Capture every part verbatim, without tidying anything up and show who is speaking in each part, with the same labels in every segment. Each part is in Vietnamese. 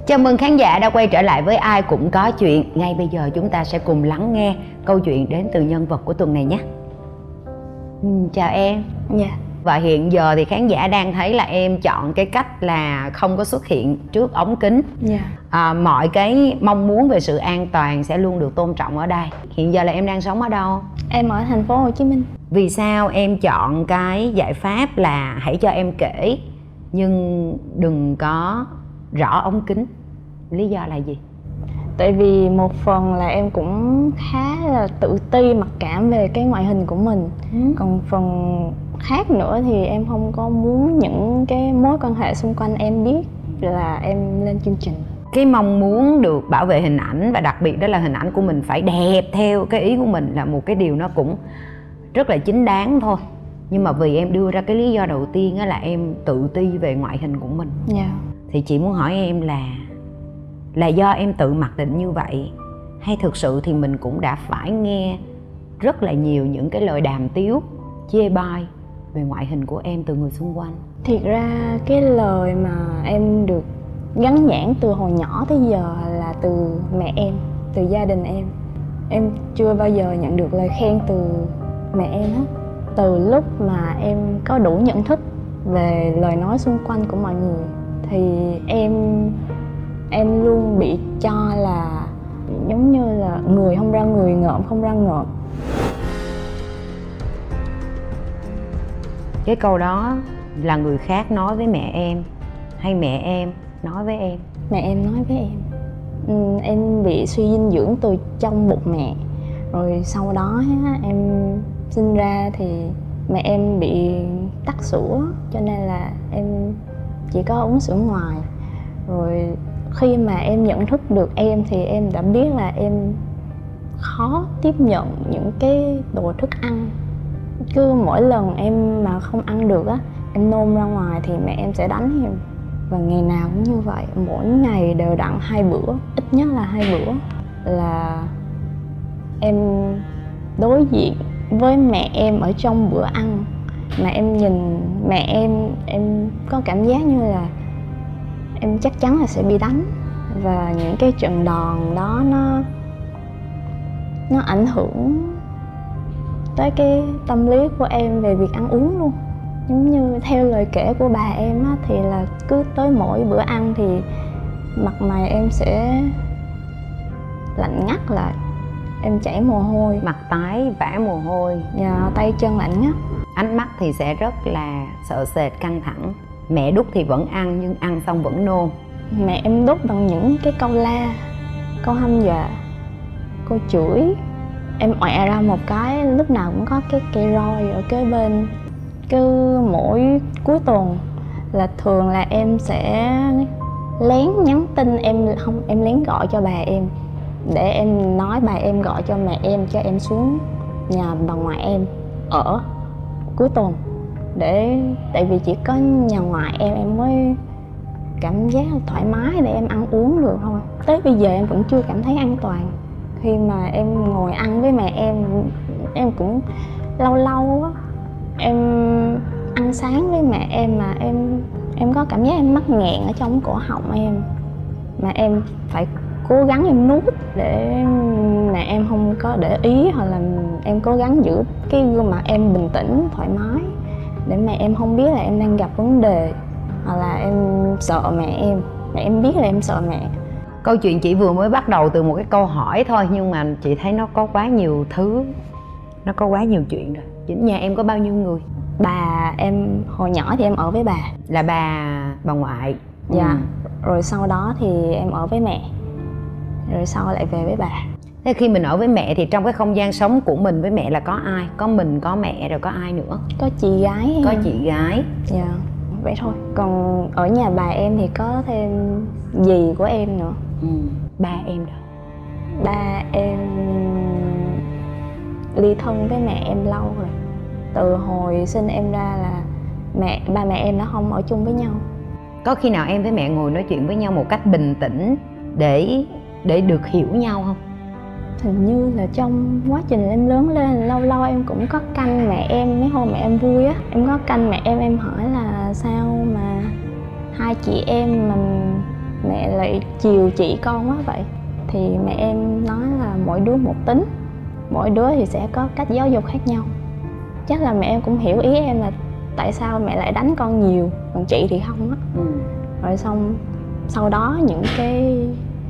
Speaker 1: Chào mừng khán giả đã quay trở lại với Ai Cũng Có Chuyện. Ngay bây giờ chúng ta sẽ cùng lắng nghe câu chuyện đến từ nhân vật của tuần này nhé. ừ, Chào em.
Speaker 2: Dạ.
Speaker 1: Và hiện giờ thì khán giả đang thấy là em chọn cái cách là không có xuất hiện trước ống kính.
Speaker 2: Dạ.
Speaker 1: à, Mọi cái mong muốn về sự an toàn sẽ luôn được tôn trọng ở đây. Hiện giờ là em đang sống ở đâu?
Speaker 2: Em ở thành phố Hồ Chí Minh.
Speaker 1: Vì sao em chọn cái giải pháp là hãy cho em kể nhưng đừng có rõ ống kính? Lý do là gì?
Speaker 2: Tại vì một phần là em cũng khá là tự ti, mặc cảm về cái ngoại hình của mình. ừ. Còn phần khác nữa thì em không có muốn những cái mối quan hệ xung quanh em biết là em lên chương trình.
Speaker 1: Cái mong muốn được bảo vệ hình ảnh, và đặc biệt đó là hình ảnh của mình phải đẹp theo cái ý của mình, là một cái điều nó cũng rất là chính đáng thôi. Nhưng mà vì em đưa ra cái lý do đầu tiên á là em tự ti về ngoại hình của mình.
Speaker 2: Dạ.
Speaker 1: Thì chị muốn hỏi em là Là do em tự mặc định như vậy, hay thực sự thì mình cũng đã phải nghe rất là nhiều những cái lời đàm tiếu, chê bai về ngoại hình của em từ người xung quanh?
Speaker 2: Thiệt ra cái lời mà em được gắn nhãn từ hồi nhỏ tới giờ là từ mẹ em, từ gia đình em. Em chưa bao giờ nhận được lời khen từ mẹ em hết. Từ lúc mà em có đủ nhận thức về lời nói xung quanh của mọi người thì em em luôn bị cho là giống như là người không ra người, ngợm không ra ngợm.
Speaker 1: Cái câu đó là người khác nói với mẹ em hay mẹ em nói với em?
Speaker 2: Mẹ em nói với em. ừ, Em bị suy dinh dưỡng từ trong bụng mẹ. Rồi sau đó em sinh ra thì mẹ em bị tắc sữa, cho nên là em chỉ có uống sữa ngoài. Rồi khi mà em nhận thức được em thì em đã biết là em khó tiếp nhận những cái đồ thức ăn. Cứ mỗi lần em mà không ăn được á, em nôn ra ngoài thì mẹ em sẽ đánh em. Và ngày nào cũng như vậy, mỗi ngày đều đặn hai bữa, ít nhất là hai bữa là em đối diện với mẹ em ở trong bữa ăn. Mà em nhìn mẹ em, em có cảm giác như là em chắc chắn là sẽ bị đánh. Và những cái trận đòn đó nó nó ảnh hưởng tới cái tâm lý của em về việc ăn uống luôn. Giống như theo lời kể của bà em á, thì là cứ tới mỗi bữa ăn thì mặt mày em sẽ lạnh ngắt lại, em chảy mồ hôi,
Speaker 1: Mặt tái vã mồ hôi
Speaker 2: và tay chân lạnh ngắt.
Speaker 1: Ánh mắt thì sẽ rất là sợ sệt, căng thẳng. Mẹ đút thì vẫn ăn, nhưng ăn xong vẫn nôn.
Speaker 2: Mẹ em đút bằng những cái câu la, câu hăm dọa, câu chửi. Em ọe ra một cái, lúc nào cũng có cái cây roi ở kế bên. Cứ mỗi cuối tuần là thường là em sẽ lén nhắn tin, em không em lén gọi cho bà em để em nói bà em gọi cho mẹ em cho em xuống nhà bà ngoại em ở cuối tuần. Để tại vì chỉ có nhà ngoại em em mới cảm giác thoải mái để em ăn uống được thôi. Tới bây giờ em vẫn chưa cảm thấy an toàn. Khi mà em ngồi ăn với mẹ em, em cũng lâu lâu á, em ăn sáng với mẹ em mà em em có cảm giác em mắc nghẹn ở trong cổ họng em, mà em phải cố gắng em nuốt để mẹ em không có để ý, hoặc là em cố gắng giữ cái gương mặt em bình tĩnh thoải mái để mẹ em không biết là em đang gặp vấn đề, hoặc là em sợ mẹ em, mẹ em biết là em sợ mẹ.
Speaker 1: Câu chuyện chỉ vừa mới bắt đầu từ một cái câu hỏi thôi, nhưng mà chị thấy nó có quá nhiều thứ, nó có quá nhiều chuyện rồi. Chính nhà em có bao nhiêu người?
Speaker 2: Bà em hồi nhỏ thì em ở với bà.
Speaker 1: Là bà bà ngoại.
Speaker 2: Dạ.
Speaker 1: ừ.
Speaker 2: Rồi sau đó thì em ở với mẹ, rồi sau lại về với bà.
Speaker 1: Thế khi mình ở với mẹ thì trong cái không gian sống của mình với mẹ là có ai? Có mình, có mẹ, rồi có ai nữa?
Speaker 2: Có chị gái.
Speaker 1: Có chị gái.
Speaker 2: Dạ, vậy thôi. Còn ở nhà bà em thì có thêm dì của em nữa.
Speaker 1: ừ. Ba em đâu?
Speaker 2: Ba em ly thân với mẹ em lâu rồi. Từ hồi sinh em ra là mẹ ba mẹ em đã không ở chung với nhau.
Speaker 1: Có khi nào em với mẹ ngồi nói chuyện với nhau một cách bình tĩnh để để được hiểu nhau không?
Speaker 2: Hình như là trong quá trình em lớn lên, lâu lâu em cũng có canh mẹ em. Mấy hôm mẹ em vui á, em có canh mẹ em, em hỏi là sao mà hai chị em mà mẹ lại chiều chị con quá vậy? Thì mẹ em nói là mỗi đứa một tính, mỗi đứa thì sẽ có cách giáo dục khác nhau. Chắc là mẹ em cũng hiểu ý em là tại sao mẹ lại đánh con nhiều, còn chị thì không á. Ừ. Rồi xong sau đó những cái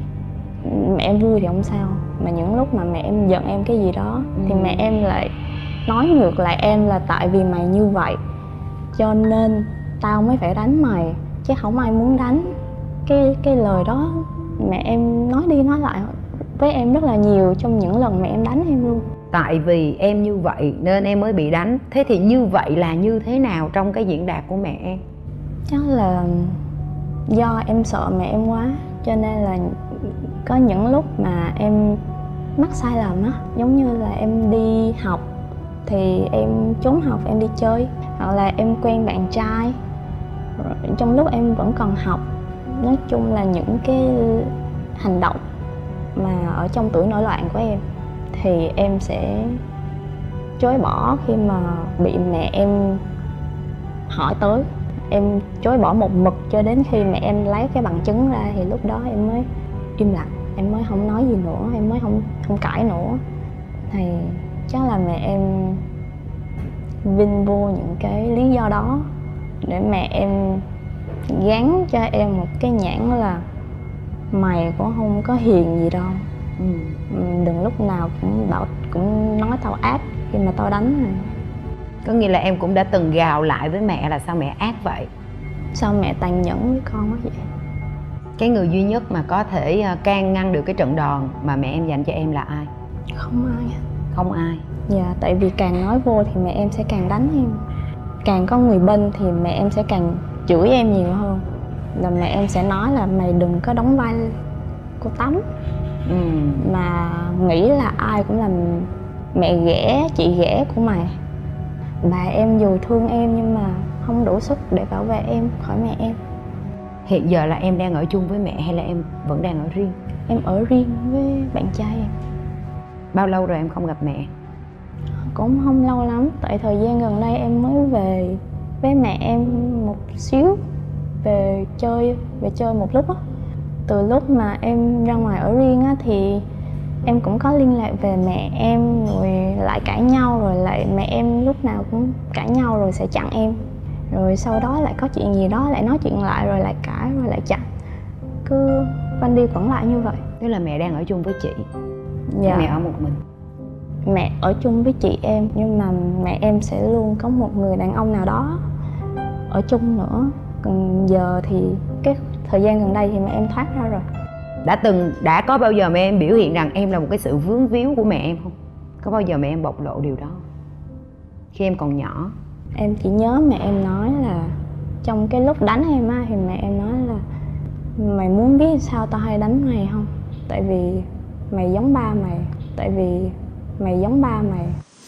Speaker 2: mẹ em vui thì không sao, mà những lúc mà mẹ em giận em cái gì đó ừ. thì mẹ em lại nói ngược lại em là tại vì mày như vậy cho nên tao mới phải đánh mày, chứ không ai muốn đánh. Cái cái lời đó mẹ em nói đi nói lại với em rất là nhiều trong những lần mẹ em đánh em luôn.
Speaker 1: Tại vì em như vậy nên em mới bị đánh. Thế thì như vậy là như thế nào trong cái diễn đạt của mẹ em?
Speaker 2: Chắc là do em sợ mẹ em quá, cho nên là có những lúc mà em mắc sai lầm á, giống như là em đi học thì em trốn học em đi chơi, hoặc là em quen bạn trai rồi trong lúc em vẫn còn học. Nói chung là những cái hành động mà ở trong tuổi nổi loạn của em thì em sẽ chối bỏ khi mà bị mẹ em hỏi tới. Em chối bỏ một mực cho đến khi mẹ em lấy cái bằng chứng ra thì lúc đó em mới im lặng, em mới không nói gì nữa, em mới không không cãi nữa. Thì chắc là mẹ em vin vô những cái lý do đó để mẹ em gắn cho em một cái nhãn là mày cũng không có hiền gì đâu. Ừ. Đừng lúc nào cũng bảo cũng nói tao ác khi mà tao đánh này.
Speaker 1: Có nghĩa là em cũng đã từng gào lại với mẹ là sao mẹ ác vậy?
Speaker 2: Sao mẹ tàn nhẫn với con quá vậy?
Speaker 1: Cái người duy nhất mà có thể can ngăn được cái trận đòn mà mẹ em dành cho em là ai?
Speaker 2: Không ai.
Speaker 1: Không ai?
Speaker 2: Dạ, tại vì càng nói vô thì mẹ em sẽ càng đánh em. Càng có người bên thì mẹ em sẽ càng chửi em nhiều hơn. Là mẹ em sẽ nói là mày đừng có đóng vai cô Tắm. Ừ. Mà nghĩ là ai cũng là mẹ ghẻ, chị ghẻ của mày. Bà em dù thương em nhưng mà không đủ sức để bảo vệ em khỏi mẹ em.
Speaker 1: Hiện giờ là em đang ở chung với mẹ hay là em vẫn đang ở riêng?
Speaker 2: Em ở riêng với bạn trai em.
Speaker 1: Bao lâu rồi em không gặp mẹ?
Speaker 2: Cũng không lâu lắm, tại thời gian gần đây em mới về với mẹ em một xíu. Về chơi, về chơi một lúc á. Từ lúc mà em ra ngoài ở riêng á thì em cũng có liên lạc về mẹ em, rồi lại cãi nhau, rồi lại mẹ em lúc nào cũng cãi nhau rồi sẽ chặn em. Rồi sau đó lại có chuyện gì đó lại nói chuyện lại, rồi lại cãi, rồi lại chặn. Cứ quanh đi quẩn lại như vậy.
Speaker 1: Tức là mẹ đang ở chung với chị?
Speaker 2: Dạ.
Speaker 1: Mẹ ở một mình?
Speaker 2: Mẹ ở chung với chị em, nhưng mà mẹ em sẽ luôn có một người đàn ông nào đó ở chung nữa. Còn giờ thì cái thời gian gần đây thì mẹ em thoát ra rồi.
Speaker 1: Đã từng, đã có bao giờ mẹ em biểu hiện rằng em là một cái sự vướng víu của mẹ em không? Có bao giờ mẹ em bộc lộ điều đó khi em còn nhỏ?
Speaker 2: Em chỉ nhớ mẹ em nói là trong cái lúc đánh em á, thì mẹ em nói là mày muốn biết sao tao hay đánh mày không? Tại vì mày giống ba mày. Tại vì mày giống ba mày.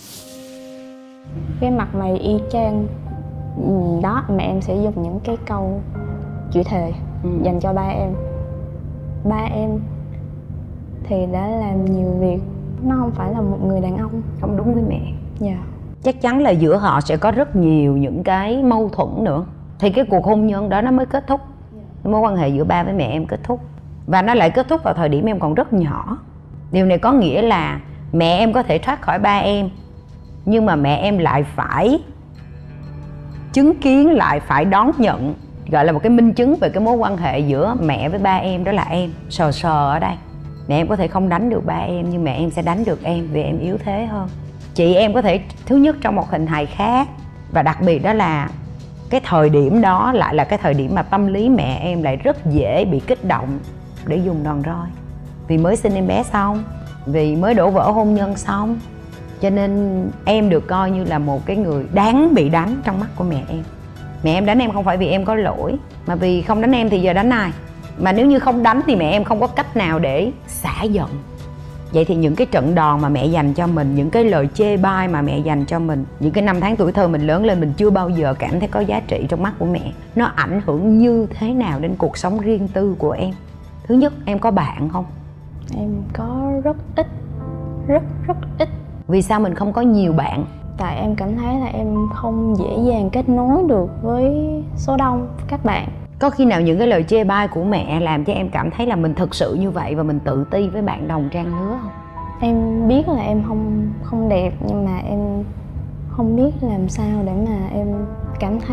Speaker 2: Cái mặt mày y chang. Đó, mẹ em sẽ dùng những cái câu chửi thề ừ. dành cho ba em. Ba em thì đã làm nhiều việc, nó không phải là một người đàn ông
Speaker 1: không đúng với mẹ.
Speaker 2: Dạ.
Speaker 1: Chắc chắn là giữa họ sẽ có rất nhiều những cái mâu thuẫn nữa, thì cái cuộc hôn nhân đó nó mới kết thúc. Mối quan hệ giữa ba với mẹ em kết thúc, và nó lại kết thúc vào thời điểm em còn rất nhỏ. Điều này có nghĩa là mẹ em có thể thoát khỏi ba em, nhưng mà mẹ em lại phải chứng kiến, lại phải đón nhận, gọi là một cái minh chứng về cái mối quan hệ giữa mẹ với ba em, đó là em. Sờ sờ ở đây, mẹ em có thể không đánh được ba em, nhưng mẹ em sẽ đánh được em vì em yếu thế hơn. Chị em có thể thứ nhất trong một hình hài khác, và đặc biệt đó là cái thời điểm đó lại là cái thời điểm mà tâm lý mẹ em lại rất dễ bị kích động để dùng đòn roi. Vì mới sinh em bé xong, vì mới đổ vỡ hôn nhân xong, cho nên em được coi như là một cái người đáng bị đánh trong mắt của mẹ em. Mẹ em đánh em không phải vì em có lỗi, mà vì không đánh em thì giờ đánh ai? Mà nếu như không đánh thì mẹ em không có cách nào để xả giận. Vậy thì những cái trận đòn mà mẹ dành cho mình, những cái lời chê bai mà mẹ dành cho mình, những cái năm tháng tuổi thơ mình lớn lên mình chưa bao giờ cảm thấy có giá trị trong mắt của mẹ, nó ảnh hưởng như thế nào đến cuộc sống riêng tư của em? Thứ nhất, em có bạn không?
Speaker 2: Em có rất ít, rất rất ít.
Speaker 1: Vì sao mình không có nhiều bạn?
Speaker 2: Tại em cảm thấy là em không dễ dàng kết nối được với số đông các bạn.
Speaker 1: Có khi nào những cái lời chê bai của mẹ làm cho em cảm thấy là mình thực sự như vậy và mình tự ti với bạn đồng trang lứa không?
Speaker 2: Em biết là em không không đẹp, nhưng mà em không biết làm sao để mà em cảm thấy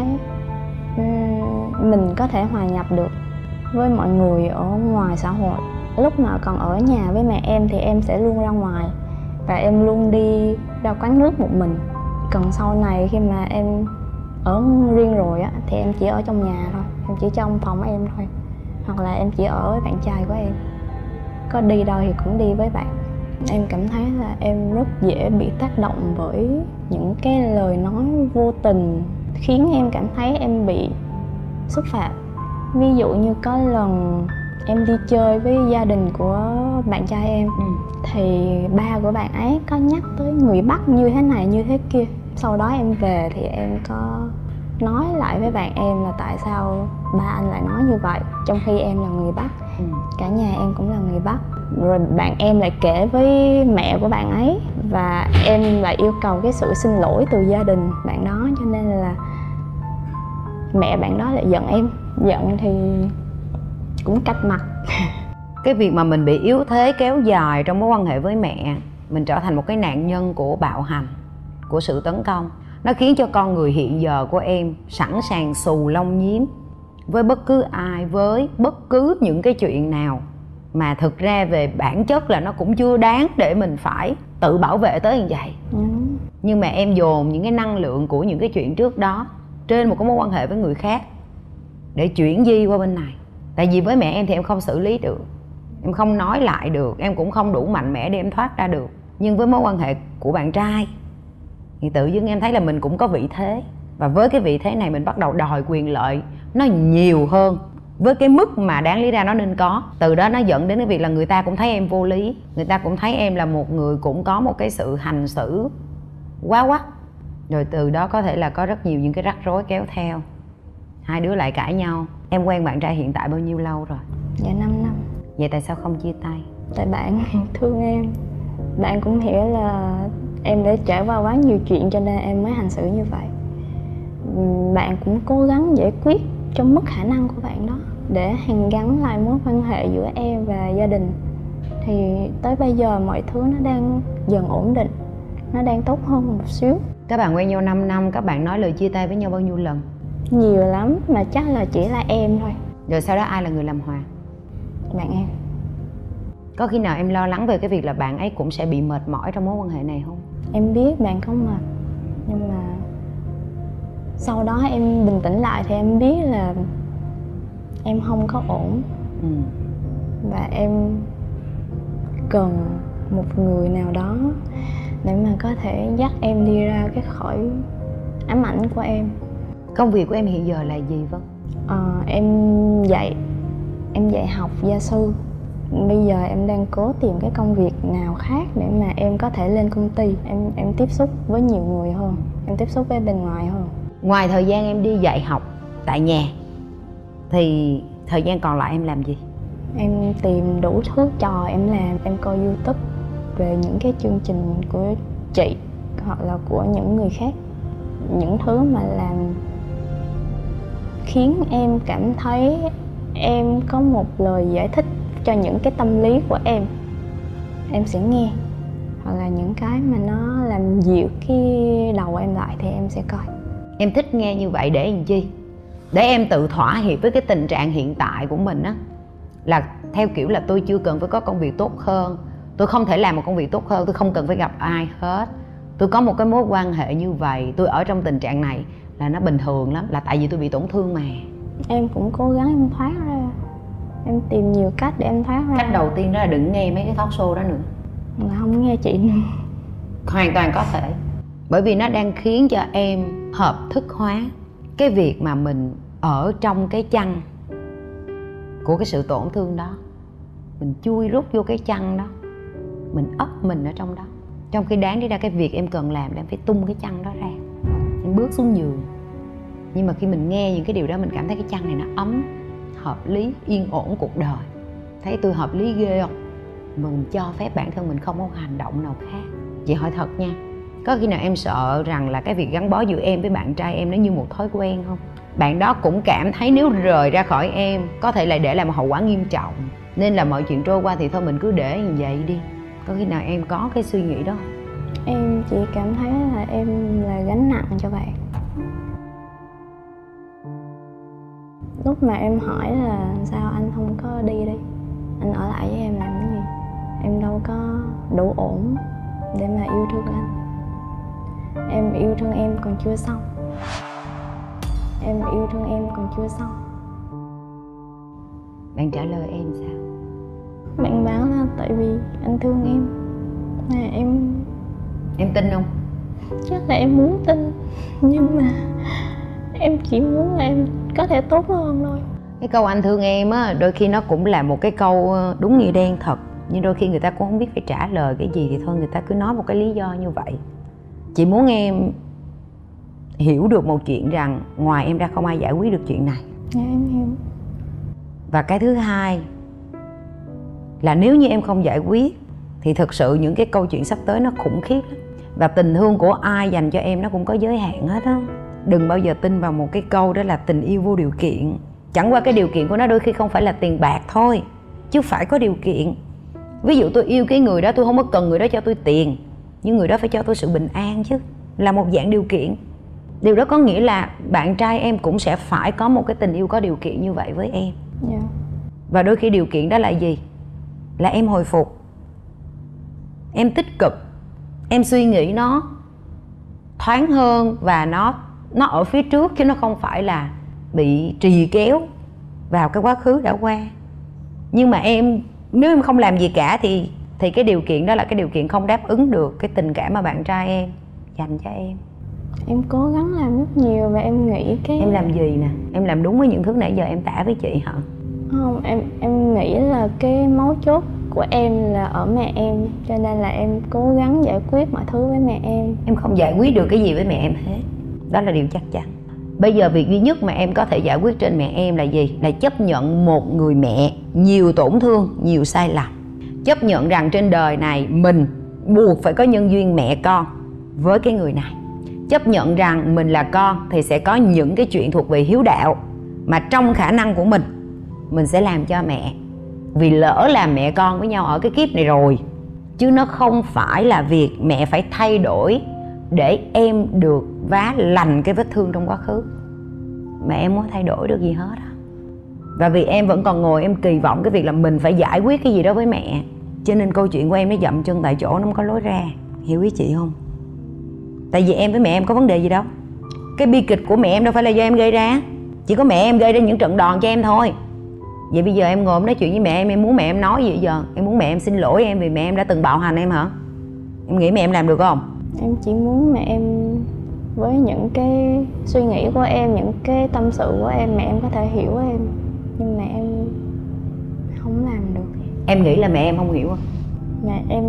Speaker 2: um, mình có thể hòa nhập được với mọi người ở ngoài xã hội. Lúc mà còn ở nhà với mẹ em thì em sẽ luôn ra ngoài và em luôn đi ra quán nước một mình. Còn sau này khi mà em ở riêng rồi á thì em chỉ ở trong nhà thôi, em chỉ trong phòng em thôi, hoặc là em chỉ ở với bạn trai của em. Có đi đâu thì cũng đi với bạn. Em cảm thấy là em rất dễ bị tác động bởi những cái lời nói vô tình khiến em cảm thấy em bị xúc phạm. Ví dụ như có lần em đi chơi với gia đình của bạn trai em, ừ. thì ba của bạn ấy có nhắc tới người Bắc như thế này như thế kia. Sau đó em về thì em có nói lại với bạn em là tại sao ba anh lại nói như vậy, trong khi em là người Bắc, ừ. cả nhà em cũng là người Bắc. Rồi bạn em lại kể với mẹ của bạn ấy và em lại yêu cầu cái sự xin lỗi từ gia đình bạn đó, cho nên là mẹ bạn đó lại giận em. Giận thì cũng cạch mặt.
Speaker 1: Cái việc mà mình bị yếu thế kéo dài trong mối quan hệ với mẹ, mình trở thành một cái nạn nhân của bạo hành, của sự tấn công, nó khiến cho con người hiện giờ của em sẵn sàng xù lông nhím với bất cứ ai, với bất cứ những cái chuyện nào mà thực ra về bản chất là nó cũng chưa đáng để mình phải tự bảo vệ tới như vậy. Ừ. Nhưng mà em dồn những cái năng lượng của những cái chuyện trước đó trên một cái mối quan hệ với người khác để chuyển di qua bên này. Tại vì với mẹ em thì em không xử lý được, em không nói lại được, em cũng không đủ mạnh mẽ để em thoát ra được. Nhưng với mối quan hệ của bạn trai thì tự dưng em thấy là mình cũng có vị thế, và với cái vị thế này mình bắt đầu đòi quyền lợi nó nhiều hơn với cái mức mà đáng lý ra nó nên có. Từ đó nó dẫn đến cái việc là người ta cũng thấy em vô lý, người ta cũng thấy em là một người cũng có một cái sự hành xử quá quắt, rồi từ đó có thể là có rất nhiều những cái rắc rối kéo theo. Hai đứa lại cãi nhau. Em quen bạn trai hiện tại bao nhiêu lâu rồi?
Speaker 2: Dạ năm năm.
Speaker 1: Vậy tại sao không chia tay?
Speaker 2: Tại bạn thương em. Bạn cũng hiểu là em đã trải qua quá nhiều chuyện cho nên em mới hành xử như vậy. Bạn cũng cố gắng giải quyết trong mức khả năng của bạn đó để hàn gắn lại mối quan hệ giữa em và gia đình. Thì tới bây giờ mọi thứ nó đang dần ổn định, nó đang tốt hơn một xíu.
Speaker 1: Các bạn quen nhau năm năm, các bạn nói lời chia tay với nhau bao nhiêu lần?
Speaker 2: Nhiều lắm, mà chắc là chỉ là em thôi.
Speaker 1: Rồi sau đó ai là người làm hòa?
Speaker 2: Bạn em.
Speaker 1: Có khi nào em lo lắng về cái việc là bạn ấy cũng sẽ bị mệt mỏi trong mối quan hệ này không?
Speaker 2: Em biết bạn không mệt, nhưng mà sau đó em bình tĩnh lại thì em biết là em không có ổn. Ừ. Và em cần một người nào đó để mà có thể dắt em đi ra cái khỏi ám ảnh của em.
Speaker 1: Công việc của em hiện giờ là gì Vân?
Speaker 2: À, em dạy em dạy học gia sư. Bây giờ em đang cố tìm cái công việc nào khác để mà em có thể lên công ty, em em tiếp xúc với nhiều người hơn, em tiếp xúc với bên ngoài hơn.
Speaker 1: Ngoài thời gian em đi dạy học tại nhà thì thời gian còn lại em làm gì?
Speaker 2: Em tìm đủ thứ trò em làm. Em coi YouTube về những cái chương trình của chị hoặc là của những người khác, những thứ mà làm khiến em cảm thấy em có một lời giải thích cho những cái tâm lý của em, em sẽ nghe. Hoặc là những cái mà nó làm dịu cái đầu em lại thì em sẽ coi.
Speaker 1: Em thích nghe như vậy để làm chi? Để em tự thỏa hiệp với cái tình trạng hiện tại của mình á, là theo kiểu là tôi chưa cần phải có công việc tốt hơn, tôi không thể làm một công việc tốt hơn, tôi không cần phải gặp ai hết, tôi có một cái mối quan hệ như vậy, tôi ở trong tình trạng này là nó bình thường lắm, là tại vì tôi bị tổn thương mà.
Speaker 2: Em cũng cố gắng em thoát ra, em tìm nhiều cách để em thoát ra.
Speaker 1: Cách đầu tiên đó là đừng nghe mấy cái talk show đó nữa.
Speaker 2: Là không nghe chị nữa.
Speaker 1: Hoàn toàn có thể. Bởi vì nó đang khiến cho em hợp thức hóa cái việc mà mình ở trong cái chăn của cái sự tổn thương đó. Mình chui rút vô cái chăn đó, mình ấp mình ở trong đó. Trong khi đáng đi ra cái việc em cần làm là em phải tung cái chăn đó ra, em bước xuống giường. Nhưng mà khi mình nghe những cái điều đó, mình cảm thấy cái chăn này nó ấm, hợp lý, yên ổn cuộc đời. Thấy tôi hợp lý ghê không? Mà mình cho phép bản thân mình không có hành động nào khác. Chị hỏi thật nha, có khi nào em sợ rằng là cái việc gắn bó giữa em với bạn trai em nó như một thói quen không? bạn đó cũng cảm thấy nếu rời ra khỏi em có thể lại để lại một hậu quả nghiêm trọng, nên là mọi chuyện trôi qua thì thôi mình cứ để như vậy đi. Có khi nào em có cái suy nghĩ đó không?
Speaker 2: Em chỉ cảm thấy là em là gánh nặng cho bạn. Lúc mà em hỏi là sao anh không có đi đi, anh ở lại với em làm cái gì, em đâu có đủ ổn để mà yêu thương anh. Em yêu thương em còn chưa xong, em yêu thương em còn chưa xong.
Speaker 1: Bạn trả lời em sao?
Speaker 2: Bạn bảo là tại vì anh thương em. Là em
Speaker 1: Em tin không?
Speaker 2: chắc là em muốn tin, nhưng mà em chỉ muốn là em có thể tốt hơn thôi.
Speaker 1: Cái câu anh thương em á, đôi khi nó cũng là một cái câu đúng nghĩa đen thật, nhưng đôi khi người ta cũng không biết phải trả lời cái gì thì thôi người ta cứ nói một cái lý do như vậy. Chị muốn em hiểu được một chuyện rằng ngoài em ra không ai giải quyết được chuyện này.
Speaker 2: Dạ em hiểu.
Speaker 1: Và cái thứ hai là nếu như em không giải quyết thì thực sự những cái câu chuyện sắp tới nó khủng khiếp lắm. Và tình thương của ai dành cho em nó cũng có giới hạn hết á. Đừng bao giờ tin vào một cái câu đó là tình yêu vô điều kiện. Chẳng qua cái điều kiện của nó đôi khi không phải là tiền bạc thôi, chứ phải có điều kiện. Ví dụ tôi yêu cái người đó, tôi không có cần người đó cho tôi tiền, nhưng người đó phải cho tôi sự bình an chứ, là một dạng điều kiện. Điều đó có nghĩa là bạn trai em cũng sẽ phải có một cái tình yêu có điều kiện như vậy với em.
Speaker 2: Dạ.
Speaker 1: Và đôi khi điều kiện đó là gì? Là em hồi phục, em tích cực, em suy nghĩ nó thoáng hơn và nó nó ở phía trước, chứ nó không phải là bị trì kéo vào cái quá khứ đã qua. Nhưng mà em nếu em không làm gì cả thì thì cái điều kiện đó là cái điều kiện không đáp ứng được cái tình cảm mà bạn trai em dành cho em.
Speaker 2: Em cố gắng làm rất nhiều và em nghĩ cái
Speaker 1: Em làm gì nè? Em làm đúng với những thứ nãy giờ em tả với chị hả?
Speaker 2: không, em em nghĩ là cái mấu chốt của em là ở mẹ em, cho nên là em cố gắng giải quyết mọi thứ với mẹ em.
Speaker 1: Em không giải quyết được cái gì với mẹ em hết, đó là điều chắc chắn. Bây giờ việc duy nhất mà em có thể giải quyết trên mẹ em là gì? Là chấp nhận một người mẹ nhiều tổn thương, nhiều sai lầm. Chấp nhận rằng trên đời này mình buộc phải có nhân duyên mẹ con với cái người này. Chấp nhận rằng mình là con thì sẽ có những cái chuyện thuộc về hiếu đạo mà trong khả năng của mình mình sẽ làm cho mẹ. Vì lỡ làm mẹ con với nhau ở cái kiếp này rồi, chứ nó không phải là việc mẹ phải thay đổi để em được vá lành cái vết thương trong quá khứ. Mẹ em muốn thay đổi được gì hết á. Và vì em vẫn còn ngồi em kỳ vọng cái việc là mình phải giải quyết cái gì đó với mẹ, cho nên câu chuyện của em nó dậm chân tại chỗ, nó không có lối ra. Hiểu ý chị không? Tại vì em với mẹ em có vấn đề gì đâu. Cái bi kịch của mẹ em đâu phải là do em gây ra, chỉ có mẹ em gây ra những trận đòn cho em thôi. Vậy bây giờ em ngồi nói chuyện với mẹ em, em muốn mẹ em nói gì giờ? Em muốn mẹ em xin lỗi em vì mẹ em đã từng bạo hành em hả? Em nghĩ mẹ em làm được không?
Speaker 2: Em chỉ muốn mẹ em với những cái suy nghĩ của em, những cái tâm sự của em, mẹ em có thể hiểu em. Nhưng mẹ em không làm được.
Speaker 1: Em nghĩ là mẹ em không hiểu không?
Speaker 2: Mẹ em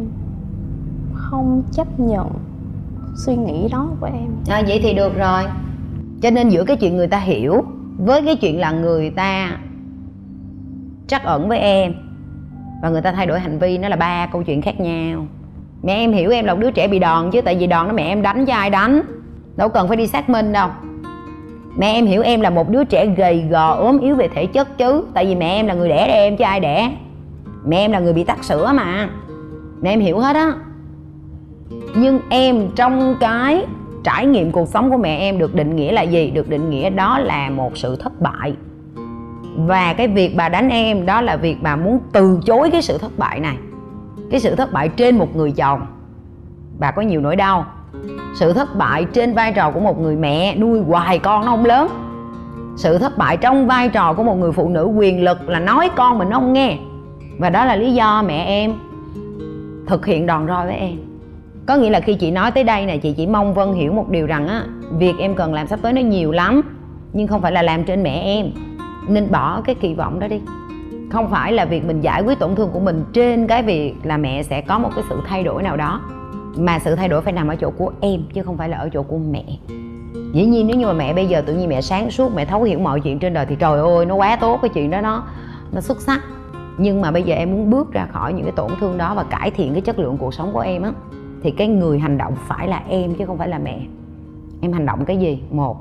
Speaker 2: không chấp nhận suy nghĩ đó của em.
Speaker 1: À, vậy thì được rồi. Cho nên giữa cái chuyện người ta hiểu với cái chuyện là người ta trắc ẩn với em và người ta thay đổi hành vi, nó là ba câu chuyện khác nhau. Mẹ em hiểu em là một đứa trẻ bị đòn chứ, tại vì đòn đó mẹ em đánh cho ai đánh, đâu cần phải đi xác minh đâu. Mẹ em hiểu em là một đứa trẻ gầy gò ốm yếu về thể chất chứ, tại vì mẹ em là người đẻ ra em chứ ai đẻ. Mẹ em là người bị tắc sữa mà, mẹ em hiểu hết á. Nhưng em trong cái trải nghiệm cuộc sống của mẹ em được định nghĩa là gì? Được định nghĩa đó là một sự thất bại. Và cái việc bà đánh em đó là việc bà muốn từ chối cái sự thất bại này. Cái sự thất bại trên một người chồng, bà có nhiều nỗi đau. Sự thất bại trên vai trò của một người mẹ nuôi hoài con nó không lớn. Sự thất bại trong vai trò của một người phụ nữ quyền lực là nói con mình nó không nghe. Và đó là lý do mẹ em thực hiện đòn roi với em. Có nghĩa là khi chị nói tới đây này, chị chỉ mong Vân hiểu một điều rằng á, việc em cần làm sắp tới nó nhiều lắm, nhưng không phải là làm trên mẹ em. Nên bỏ cái kỳ vọng đó đi. Không phải là việc mình giải quyết tổn thương của mình trên cái việc là mẹ sẽ có một cái sự thay đổi nào đó, mà sự thay đổi phải nằm ở chỗ của em chứ không phải là ở chỗ của mẹ. Dĩ nhiên nếu như mà mẹ bây giờ tự nhiên mẹ sáng suốt, mẹ thấu hiểu mọi chuyện trên đời thì trời ơi nó quá tốt, cái chuyện đó nó nó xuất sắc. Nhưng mà bây giờ em muốn bước ra khỏi những cái tổn thương đó và cải thiện cái chất lượng cuộc sống của em á, thì cái người hành động phải là em chứ không phải là mẹ. Em hành động cái gì? Một,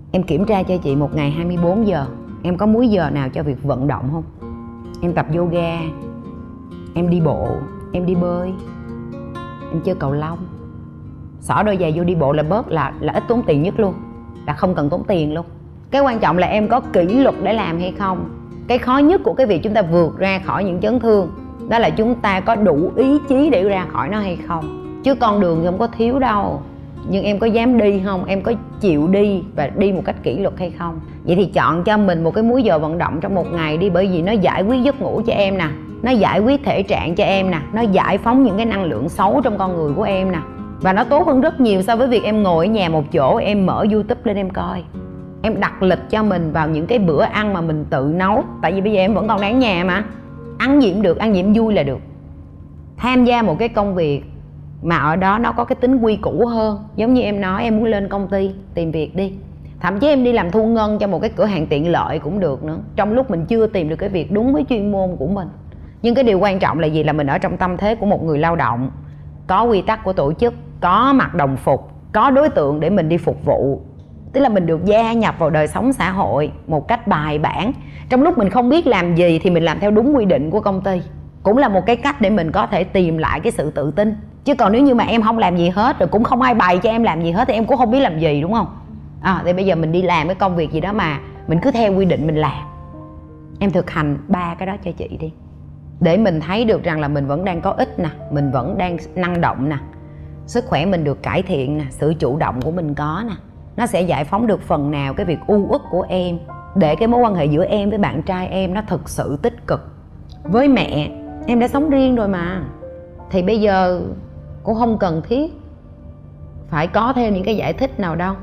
Speaker 1: Em kiểm tra cho chị một ngày hai mươi bốn giờ, em có múi giờ nào cho việc vận động không? Em tập yoga, em đi bộ, em đi bơi, em chơi cầu lông. Xỏ đôi giày vô đi bộ là bớt là là ít tốn tiền nhất luôn, là không cần tốn tiền luôn. Cái quan trọng là em có kỷ luật để làm hay không. Cái khó nhất của cái việc chúng ta vượt ra khỏi những chấn thương đó là chúng ta có đủ ý chí để ra khỏi nó hay không. Chứ con đường thì không có thiếu đâu, nhưng em có dám đi không, em có chịu đi và đi một cách kỷ luật hay không. Vậy thì chọn cho mình một cái múi giờ vận động trong một ngày đi, bởi vì nó giải quyết giấc ngủ cho em nè, nó giải quyết thể trạng cho em nè, nó giải phóng những cái năng lượng xấu trong con người của em nè. Và nó tốt hơn rất nhiều so với việc em ngồi ở nhà một chỗ, em mở YouTube lên em coi. Em đặt lịch cho mình vào những cái bữa ăn mà mình tự nấu. Tại vì bây giờ em vẫn còn đang ở nhà mà, ăn gì cũng được, ăn gì cũng vui là được. Tham gia một cái công việc mà ở đó nó có cái tính quy củ hơn. Giống như em nói em muốn lên công ty tìm việc đi, thậm chí em đi làm thu ngân cho một cái cửa hàng tiện lợi cũng được nữa, trong lúc mình chưa tìm được cái việc đúng với chuyên môn của mình. Nhưng cái điều quan trọng là gì? Là mình ở trong tâm thế của một người lao động, có quy tắc của tổ chức, có mặc đồng phục, có đối tượng để mình đi phục vụ. Tức là mình được gia nhập vào đời sống xã hội một cách bài bản. Trong lúc mình không biết làm gì thì mình làm theo đúng quy định của công ty, cũng là một cái cách để mình có thể tìm lại cái sự tự tin. Chứ còn nếu như mà em không làm gì hết, rồi cũng không ai bày cho em làm gì hết, thì em cũng không biết làm gì, đúng không? À, thì bây giờ mình đi làm cái công việc gì đó mà mình cứ theo quy định mình làm. Em thực hành ba cái đó cho chị đi, để mình thấy được rằng là mình vẫn đang có ích nè, mình vẫn đang năng động nè, sức khỏe mình được cải thiện nè, sự chủ động của mình có nè. Nó sẽ giải phóng được phần nào cái việc u uất của em, để cái mối quan hệ giữa em với bạn trai em nó thực sự tích cực. Với mẹ, em đã sống riêng rồi mà, thì bây giờ cũng không cần thiết phải có thêm những cái giải thích nào đâu.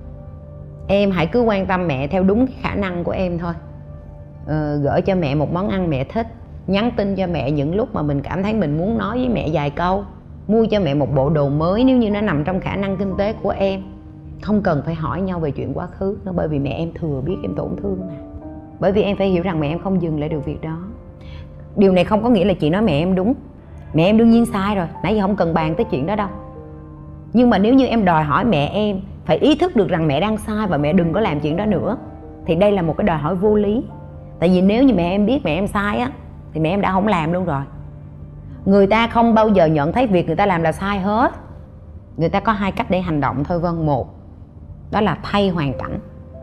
Speaker 1: Em hãy cứ quan tâm mẹ theo đúng cái khả năng của em thôi. ờ, Gửi cho mẹ một món ăn mẹ thích, nhắn tin cho mẹ những lúc mà mình cảm thấy mình muốn nói với mẹ vài câu, mua cho mẹ một bộ đồ mới nếu như nó nằm trong khả năng kinh tế của em. Không cần phải hỏi nhau về chuyện quá khứ nữa, bởi vì mẹ em thừa biết em tổn thương mà. Bởi vì em phải hiểu rằng mẹ em không dừng lại được việc đó. Điều này không có nghĩa là chị nói mẹ em đúng. Mẹ em đương nhiên sai rồi, nãy giờ không cần bàn tới chuyện đó đâu. Nhưng mà nếu như em đòi hỏi mẹ em phải ý thức được rằng mẹ đang sai và mẹ đừng có làm chuyện đó nữa, thì đây là một cái đòi hỏi vô lý. Tại vì nếu như mẹ em biết mẹ em sai á, thì mẹ em đã không làm luôn rồi. Người ta không bao giờ nhận thấy việc người ta làm là sai hết. Người ta có hai cách để hành động thôi Vân. Một, đó là thay hoàn cảnh.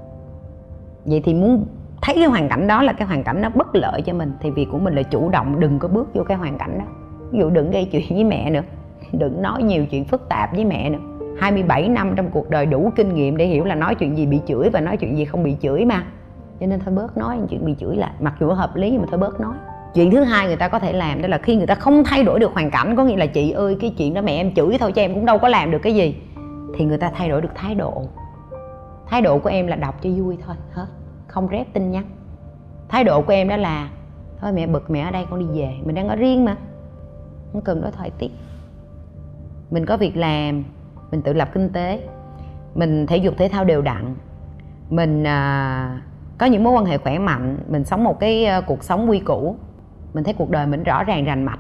Speaker 1: Vậy thì muốn thấy cái hoàn cảnh đó là cái hoàn cảnh nó bất lợi cho mình, thì việc của mình là chủ động, đừng có bước vô cái hoàn cảnh đó. Ví dụ đừng gây chuyện với mẹ nữa, đừng nói nhiều chuyện phức tạp với mẹ nữa. Hai mươi bảy năm trong cuộc đời đủ kinh nghiệm để hiểu là nói chuyện gì bị chửi và nói chuyện gì không bị chửi mà. Cho nên thôi bớt nói chuyện bị chửi lại, mặc dù hợp lý nhưng mà thôi bớt nói. Chuyện thứ hai người ta có thể làm đó là khi người ta không thay đổi được hoàn cảnh, có nghĩa là chị ơi cái chuyện đó mẹ em chửi thôi chứ em cũng đâu có làm được cái gì, thì người ta thay đổi được thái độ. Thái độ của em là đọc cho vui thôi, hết, không rep tin nhắn. Thái độ của em đó là thôi mẹ bực, mẹ ở đây con đi về, mình đang ở riêng mà, không cần đối thoại tiếp. Mình có việc làm, mình tự lập kinh tế, mình thể dục thể thao đều đặn, mình à, có những mối quan hệ khỏe mạnh, mình sống một cái uh, cuộc sống quy củ, mình thấy cuộc đời mình rõ ràng rành mạch.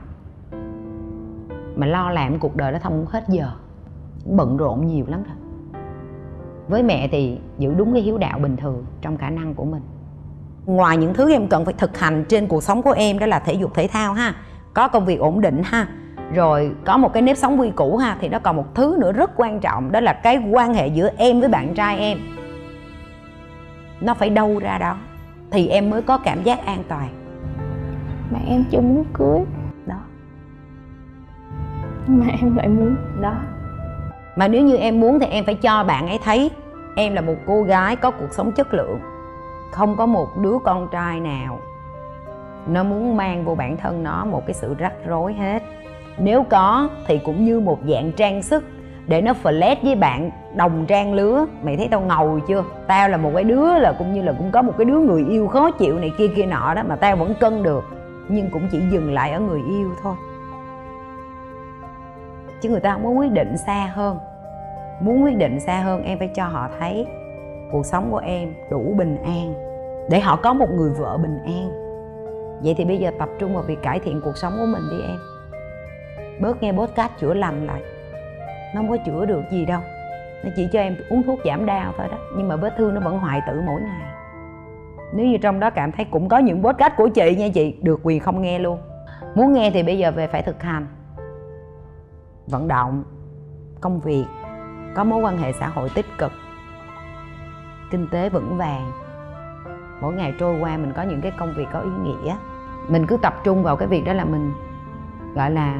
Speaker 1: Mà lo làm cuộc đời đó không hết giờ, bận rộn nhiều lắm rồi. Với mẹ thì giữ đúng cái hiếu đạo bình thường trong khả năng của mình. Ngoài những thứ em cần phải thực hành trên cuộc sống của em, đó là thể dục thể thao ha, có công việc ổn định ha, rồi có một cái nếp sống quy củ ha, thì nó còn một thứ nữa rất quan trọng, đó là cái quan hệ giữa em với bạn trai em. Nó phải đâu ra đó thì em mới có cảm giác an toàn.
Speaker 2: Bạn em chưa muốn cưới
Speaker 1: đó,
Speaker 2: mà em lại muốn
Speaker 1: đó. Mà nếu như em muốn thì em phải cho bạn ấy thấy em là một cô gái có cuộc sống chất lượng. Không có một đứa con trai nào nó muốn mang vô bản thân nó một cái sự rắc rối hết. Nếu có thì cũng như một dạng trang sức để nó flex với bạn đồng trang lứa. Mày thấy tao ngầu chưa? Tao là một cái đứa là cũng như là cũng có một cái đứa người yêu khó chịu này kia kia nọ đó, mà tao vẫn cân được. Nhưng cũng chỉ dừng lại ở người yêu thôi, chứ người ta không có quyết định xa hơn. Muốn quyết định xa hơn em phải cho họ thấy cuộc sống của em đủ bình an, để họ có một người vợ bình an. Vậy thì bây giờ tập trung vào việc cải thiện cuộc sống của mình đi em. Bớt nghe podcast chữa lành lại, nó không có chữa được gì đâu. nó chỉ cho em uống thuốc giảm đau thôi đó, nhưng mà vết thương nó vẫn hoại tử mỗi ngày. Nếu như trong đó cảm thấy cũng có những podcast của chị nha chị, được quyền không nghe luôn. Muốn nghe thì bây giờ về phải thực hành, vận động, công việc, có mối quan hệ xã hội tích cực, kinh tế vững vàng. Mỗi ngày trôi qua mình có những cái công việc có ý nghĩa. Mình cứ tập trung vào cái việc đó là mình gọi là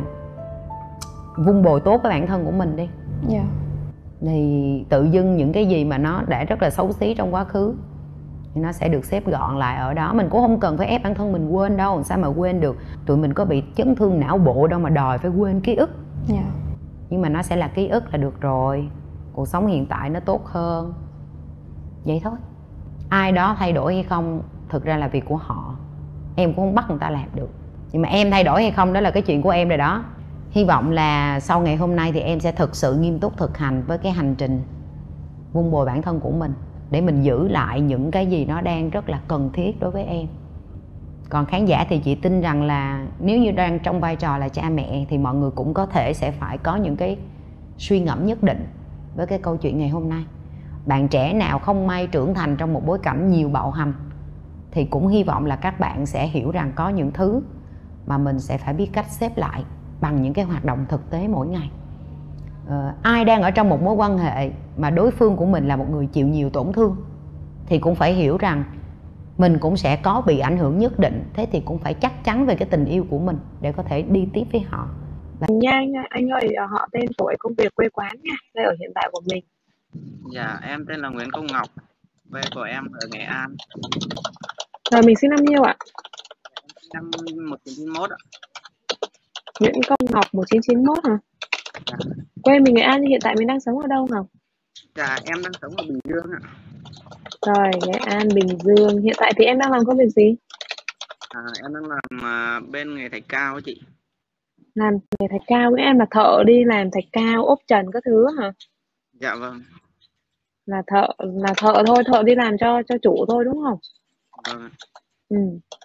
Speaker 1: vun bồi tốt cái bản thân của mình đi.
Speaker 2: Dạ.
Speaker 1: Thì tự dưng những cái gì mà nó đã rất là xấu xí trong quá khứ thì nó sẽ được xếp gọn lại ở đó. Mình cũng không cần phải ép bản thân mình quên đâu, sao mà quên được. Tụi mình có bị chấn thương não bộ đâu mà đòi phải quên ký ức.
Speaker 2: Dạ.
Speaker 1: Nhưng mà nó sẽ là ký ức là được rồi. Cuộc sống hiện tại nó tốt hơn. Vậy thôi. Ai đó thay đổi hay không thực ra là việc của họ, em cũng không bắt người ta làm được. Nhưng mà em thay đổi hay không đó là cái chuyện của em rồi đó. Hy vọng là sau ngày hôm nay thì em sẽ thực sự nghiêm túc thực hành với cái hành trình vun bồi bản thân của mình, để mình giữ lại những cái gì nó đang rất là cần thiết đối với em. Còn khán giả thì chị tin rằng là nếu như đang trong vai trò là cha mẹ thì mọi người cũng có thể sẽ phải có những cái suy ngẫm nhất định với cái câu chuyện ngày hôm nay. Bạn trẻ nào không may trưởng thành trong một bối cảnh nhiều bạo hành thì cũng hy vọng là các bạn sẽ hiểu rằng có những thứ mà mình sẽ phải biết cách xếp lại bằng những cái hoạt động thực tế mỗi ngày. Ờ, ai đang ở trong một mối quan hệ mà đối phương của mình là một người chịu nhiều tổn thương thì cũng phải hiểu rằng mình cũng sẽ có bị ảnh hưởng nhất định. Thế thì cũng phải chắc chắn về cái tình yêu của mình để có thể đi tiếp với họ.
Speaker 3: Nha anh, anh ơi, họ tên tuổi công việc quê quán nha, nơi ở hiện tại của mình.
Speaker 4: Dạ em tên là Nguyễn Công Ngọc, quê của em ở Nghệ An.
Speaker 3: Rồi mình sinh năm nhiêu ạ?
Speaker 4: Năm một chín chín mốt ạ.
Speaker 3: Nguyễn Công Ngọc một chín chín mốt hả?
Speaker 4: Dạ.
Speaker 3: Quê mình Nghệ An, hiện tại mình đang sống ở đâu Ngọc?
Speaker 4: Dạ em đang sống ở Bình Dương ạ.
Speaker 3: Rồi, Nghệ An, Bình Dương. Hiện tại thì em đang làm công việc gì?
Speaker 4: À, em đang làm à, bên nghề thạch cao á chị.
Speaker 3: Làm nghề thạch cao, với em là thợ đi làm thạch cao, ốp trần các thứ hả?
Speaker 4: Dạ vâng.
Speaker 3: Là thợ, là thợ thôi, thợ đi làm cho cho chủ thôi đúng không?
Speaker 4: Vâng.
Speaker 3: Ừ.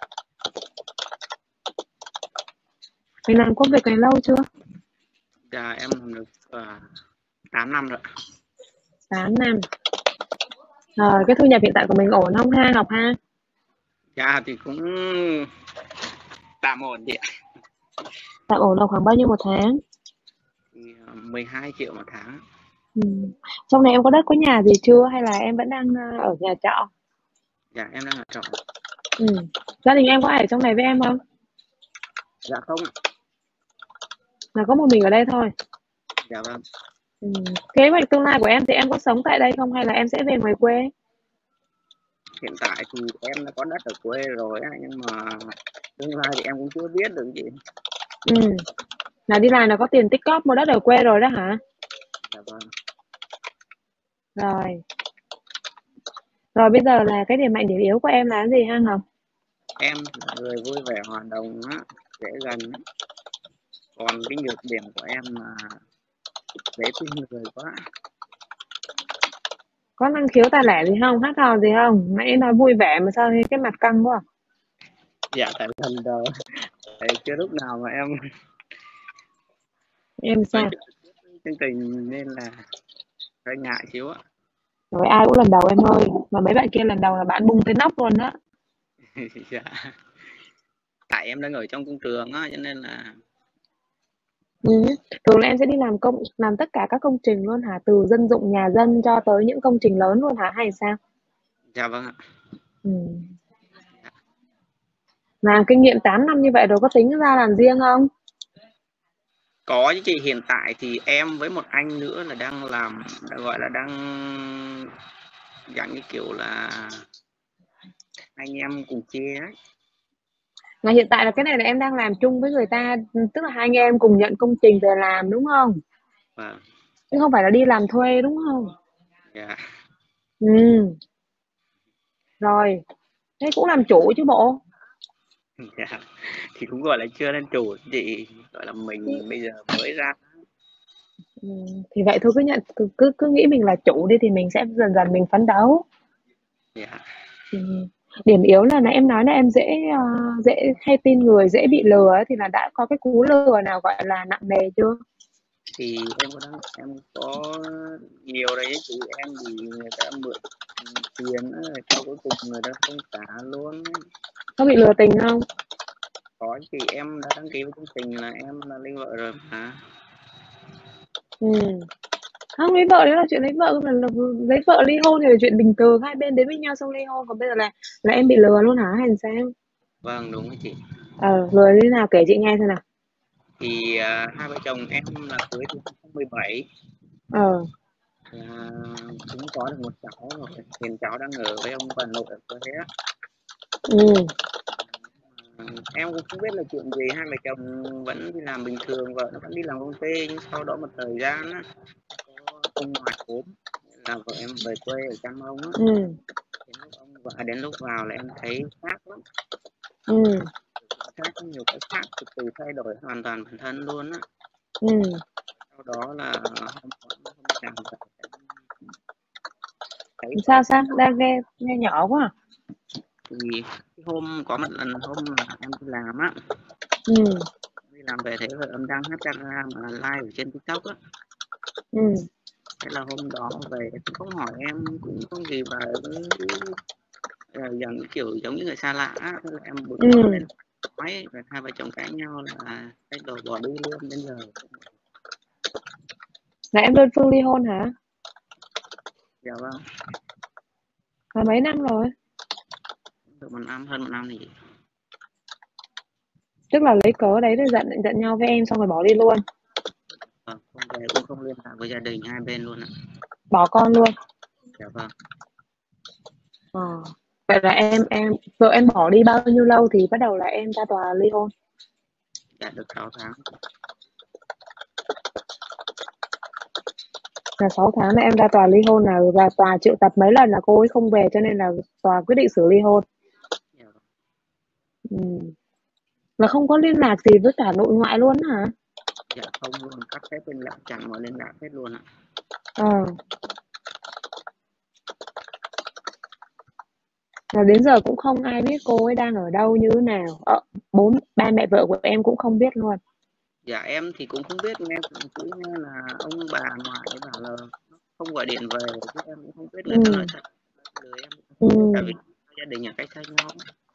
Speaker 3: Mình làm công việc này lâu chưa?
Speaker 4: Dạ em làm được uh, tám năm rồi.
Speaker 3: tám năm. Rồi, cái thu nhập hiện tại của mình ổn không ha Ngọc ha?
Speaker 4: Dạ thì cũng tạm ổn chị ạ.
Speaker 3: Tạm ổn là khoảng bao nhiêu một tháng?
Speaker 4: Thì, uh, mười hai triệu một tháng.
Speaker 3: Ừ. Trong này em có đất có nhà gì chưa hay là em vẫn đang ở nhà trọ?
Speaker 4: Dạ em đang ở trọ.
Speaker 3: Ừ. Gia đình em có ở trong này với em không?
Speaker 4: Dạ không.
Speaker 3: Là có một mình ở đây thôi.
Speaker 4: Dạ vâng.
Speaker 3: Ừ. Kế hoạch tương lai của em thì em có sống tại đây không hay là em sẽ về ngoài quê?
Speaker 4: Hiện tại thì em đã có đất ở quê rồi nhưng mà tương lai thì em cũng chưa biết được gì.
Speaker 3: Ừ. Là đi làm là có tiền tích cóp mua đất ở quê rồi đó hả?
Speaker 4: Dạ vâng.
Speaker 3: Rồi. Rồi bây giờ là cái điểm mạnh điểm yếu của em là cái gì ha Ngọc?
Speaker 4: Em là người vui vẻ hòa đồng á, dễ gần á. Còn cái nhược điểm của em là dễ tin người quá.
Speaker 3: Có năng khiếu tài lẻ gì không? Hát hò gì không? Nãy nói vui vẻ mà sao cái mặt căng quá?
Speaker 4: Dạ tại lần đầu tại chưa lúc nào mà em
Speaker 3: Em sao?
Speaker 4: chương trình nên là hơi ngại xíu á.
Speaker 3: Rồi ai cũng lần đầu em ơi. Mà mấy bạn kia lần đầu là bạn bung tới nóc luôn đó.
Speaker 4: Dạ. Tại em đang ở trong công trường á cho nên là
Speaker 3: Ừ. Thường là em sẽ đi làm công làm tất cả các công trình luôn hả? Từ dân dụng nhà dân cho tới những công trình lớn luôn hả hay sao?
Speaker 4: dạ vâng ạ.
Speaker 3: Ừ. Làm kinh nghiệm tám năm như vậy rồi có tính ra làm riêng không?
Speaker 4: Có chứ chị, hiện tại thì em với một anh nữa là đang làm đã gọi là đang dạng như kiểu là anh em cùng chia ấy.
Speaker 3: Mà hiện tại là cái này là em đang làm chung với người ta, tức là hai anh em cùng nhận công trình về làm đúng không?
Speaker 4: Vâng.
Speaker 3: Chứ không phải là đi làm thuê đúng không?
Speaker 4: Dạ.
Speaker 3: Ừ. Rồi. Thế cũng làm chủ chứ bộ.
Speaker 4: Dạ. Thì cũng gọi là chưa lên chủ chị, gọi là mình bây giờ mới ra.
Speaker 3: Ừ. Thì vậy thôi, cứ nhận cứ, cứ cứ nghĩ mình là chủ đi thì mình sẽ dần dần mình phấn đấu.
Speaker 4: Dạ.
Speaker 3: Ừ. Điểm yếu là nãy em nói là em dễ uh, dễ hay tin người, dễ bị lừa ấy, thì là đã có cái cú lừa nào gọi là nặng nề chưa?
Speaker 4: thì em có đang em có nhiều đấy chị, em bị người ta mượn tiền á, rồi sau cuối cùng người ta không trả luôn ấy.
Speaker 3: Có bị lừa tình không?
Speaker 4: Có chị, em đã đăng ký với chương trình là em là lấy vợ rồi mà.
Speaker 3: Ừ. Không, lấy vợ đấy là chuyện lấy vợ, mà là lấy vợ ly hôn thì là chuyện bình thường, hai bên đến với nhau xong ly hôn. Còn bây giờ là là em bị lừa luôn hả hay sao?
Speaker 4: Vâng đúng rồi chị.
Speaker 3: Ờ, lừa như thế nào kể chị nghe xem nào.
Speaker 4: Thì à, hai vợ chồng em là cưới từ hai không một bảy,
Speaker 3: Ờ.
Speaker 4: là cũng có được một cháu rồi, hiện cháu đang ở với ông bà nội ở quê á.
Speaker 3: Ừ.
Speaker 4: À, em cũng không biết là chuyện gì, hai vợ chồng vẫn đi làm bình thường, vợ nó vẫn đi làm công ty, nhưng sau đó một thời gian á, có ông ngoại ốm, là vợ em về quê ở chăm ông á.
Speaker 3: Ừ.
Speaker 4: Đến lúc ông vợ đến lúc vào là em thấy khác lắm,
Speaker 3: Ừ.
Speaker 4: khác có nhiều cái khác, từ từ thay đổi hoàn toàn bản thân luôn á.
Speaker 3: Ừ.
Speaker 4: Sau đó là hôm hôm đi làm về em thấy vợ
Speaker 3: Sao sao đang nghe nghe nhỏ quá à?
Speaker 4: thì cái hôm có một lần hôm là em đi làm á,
Speaker 3: Ừ.
Speaker 4: đi làm về thấy vợ em đang hát karaoke mà live ở trên TikTok á.
Speaker 3: Ừ.
Speaker 4: Thế là hôm đó về cũng không hỏi em cũng không gì, và cứ uh, giống như kiểu giống như người xa lạ á. Thế là em bực
Speaker 3: Ừ.
Speaker 4: quá nên nói, rồi hai vợ chồng cãi nhau là cái đồ bỏ đi luôn đến giờ.
Speaker 3: Là em đơn phương ly hôn hả?
Speaker 4: Dạ vâng,
Speaker 3: Là mấy năm rồi?
Speaker 4: được một năm, hơn một năm thì
Speaker 3: Tức là lấy cớ đấy để giận giận nhau với em xong rồi bỏ đi luôn.
Speaker 4: vâng, không về cũng không liên lạc với gia đình hai bên luôn ạ.
Speaker 3: Bỏ con luôn.
Speaker 4: Dạ vâng.
Speaker 3: Ờ. Vậy là em em vợ em bỏ đi bao nhiêu lâu thì bắt đầu là em ra tòa ly hôn?
Speaker 4: Dạ được sáu tháng.
Speaker 3: Là sáu tháng là em ra tòa ly hôn, là và tòa triệu tập mấy lần là cô ấy không về cho nên là tòa quyết định xử ly hôn.
Speaker 4: Dạ vâng.
Speaker 3: Ừ. Là không có liên lạc gì với cả nội ngoại luôn hả?
Speaker 4: Dạ không luôn, cắt hết liên lạc, chặn mọi liên lạc hết luôn ạ.
Speaker 3: Ờ. Là đến giờ cũng không ai biết cô ấy đang ở đâu như thế nào. Ờ, bốn ba mẹ vợ của em cũng không biết luôn.
Speaker 4: Dạ em thì cũng không biết, nghe cũng chỉ nghe là ông bà ngoại bảo là không gọi điện về, chứ em cũng không biết người ta nói
Speaker 3: Ừ.
Speaker 4: thật lười, em cũng
Speaker 3: Ừ.
Speaker 4: không biết, tại vì gia đình ở cách xa nhau.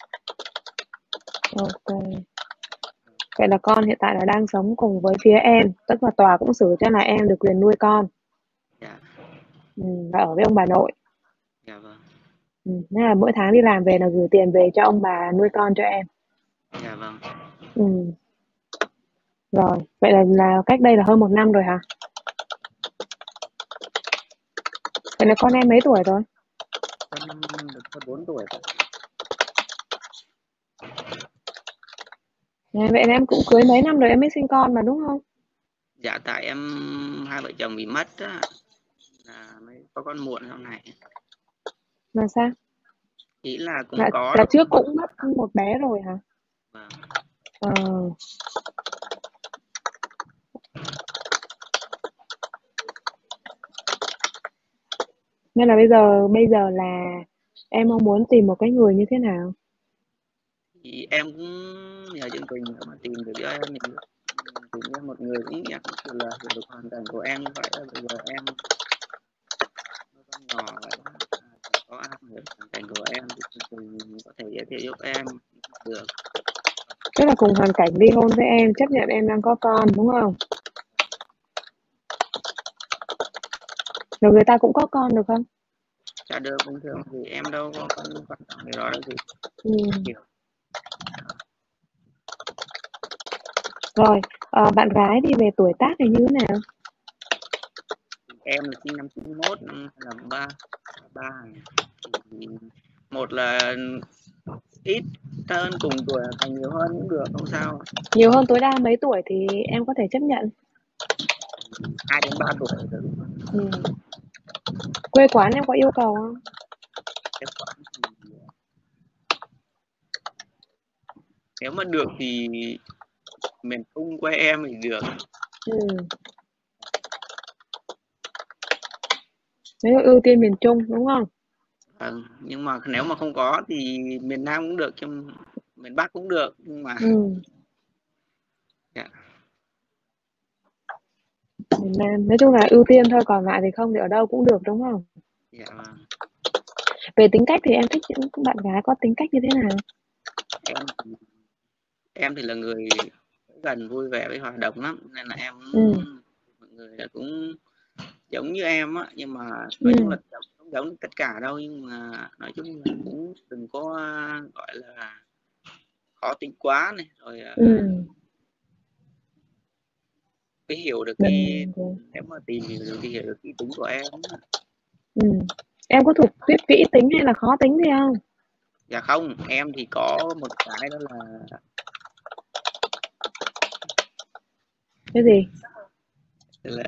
Speaker 3: Ok. Vậy là con hiện tại là đang sống cùng với phía em, tức là tòa cũng xử cho là em được quyền nuôi con.
Speaker 4: Dạ.
Speaker 3: Ừ. Và ở với ông bà nội.
Speaker 4: Dạ vâng.
Speaker 3: Ừ. Nên là mỗi tháng đi làm về là gửi tiền về cho ông bà nuôi con cho em.
Speaker 4: Dạ vâng.
Speaker 3: Ừ. Rồi, vậy là, là cách đây là hơn một năm rồi hả? Vậy là con em mấy tuổi rồi?
Speaker 4: Con em được hơn bốn tuổi rồi.
Speaker 3: À, vậy là em cũng cưới mấy năm rồi em mới sinh con mà đúng không?
Speaker 4: Dạ tại em hai vợ chồng bị mất á, là mới có con muộn sau này.
Speaker 3: Là sao?
Speaker 4: Ý là cũng
Speaker 3: Là,
Speaker 4: có
Speaker 3: là
Speaker 4: rồi.
Speaker 3: trước cũng mất một bé rồi hả?
Speaker 4: Vâng.
Speaker 3: Ờ. Nên là bây giờ bây giờ là em mong muốn tìm một cái người như thế nào?
Speaker 4: Thì em cũng nhờ chương trình để mà tìm được cho em thì tìm cho một người cũng em cũng chỉ là hiểu được hoàn cảnh của em như vậy. Bây giờ em nuôi con nhỏ vậy đó, à, thì có ai hiểu hoàn cảnh của em thì chương trình có thể giới thiệu giúp em được.
Speaker 3: Tức là cùng hoàn cảnh ly hôn với em, chấp nhận em đang có con đúng không? Rồi người ta cũng có con được không?
Speaker 4: Trả được bình thường thì em đâu có quan quan trọng gì đó đâu thì
Speaker 3: Ừ.
Speaker 4: hiểu.
Speaker 3: Rồi, ờ, bạn gái đi về tuổi tác thì như thế nào?
Speaker 4: Em là sinh năm chín mốt, năm là ba ba thì một là ít hơn cùng tuổi thành nhiều hơn cũng được, không sao.
Speaker 3: Nhiều hơn tối đa mấy tuổi thì em có thể chấp nhận.
Speaker 4: Hai đến ba tuổi được.
Speaker 3: Ừ. Quê quán em có yêu cầu không?
Speaker 4: Em quản thì nếu mà được thì miền Trung quê em thì được.
Speaker 3: Ừ. Nếu ưu tiên miền Trung đúng không?
Speaker 4: Vâng, nhưng mà nếu mà không có thì miền Nam cũng được, trong miền Bắc cũng được, nhưng mà
Speaker 3: Ừ.
Speaker 4: dạ.
Speaker 3: Miền Nam. Nói chung là ưu tiên thôi, còn lại thì không thì ở đâu cũng được đúng không?
Speaker 4: Dạ vâng.
Speaker 3: Về tính cách thì em thích những bạn gái có tính cách như thế nào?
Speaker 4: Em em thì là người gần vui vẻ với hoạt động lắm, nên là em
Speaker 3: Ừ.
Speaker 4: mọi người là cũng giống như em á, nhưng mà
Speaker 3: Ừ.
Speaker 4: nói chung là không giống tất cả đâu, nhưng mà nói chung là cũng đừng có gọi là khó tính quá này, rồi
Speaker 3: Ừ.
Speaker 4: cái hiểu được cái
Speaker 3: Mình
Speaker 4: nếu mà tìm hiểu được thì hiểu được cái tính của em.
Speaker 3: ừ. Em có thuộc tuyết kỹ tính hay là khó tính gì không?
Speaker 4: Dạ không, em thì có một cái đó là
Speaker 3: Cái gì?
Speaker 4: là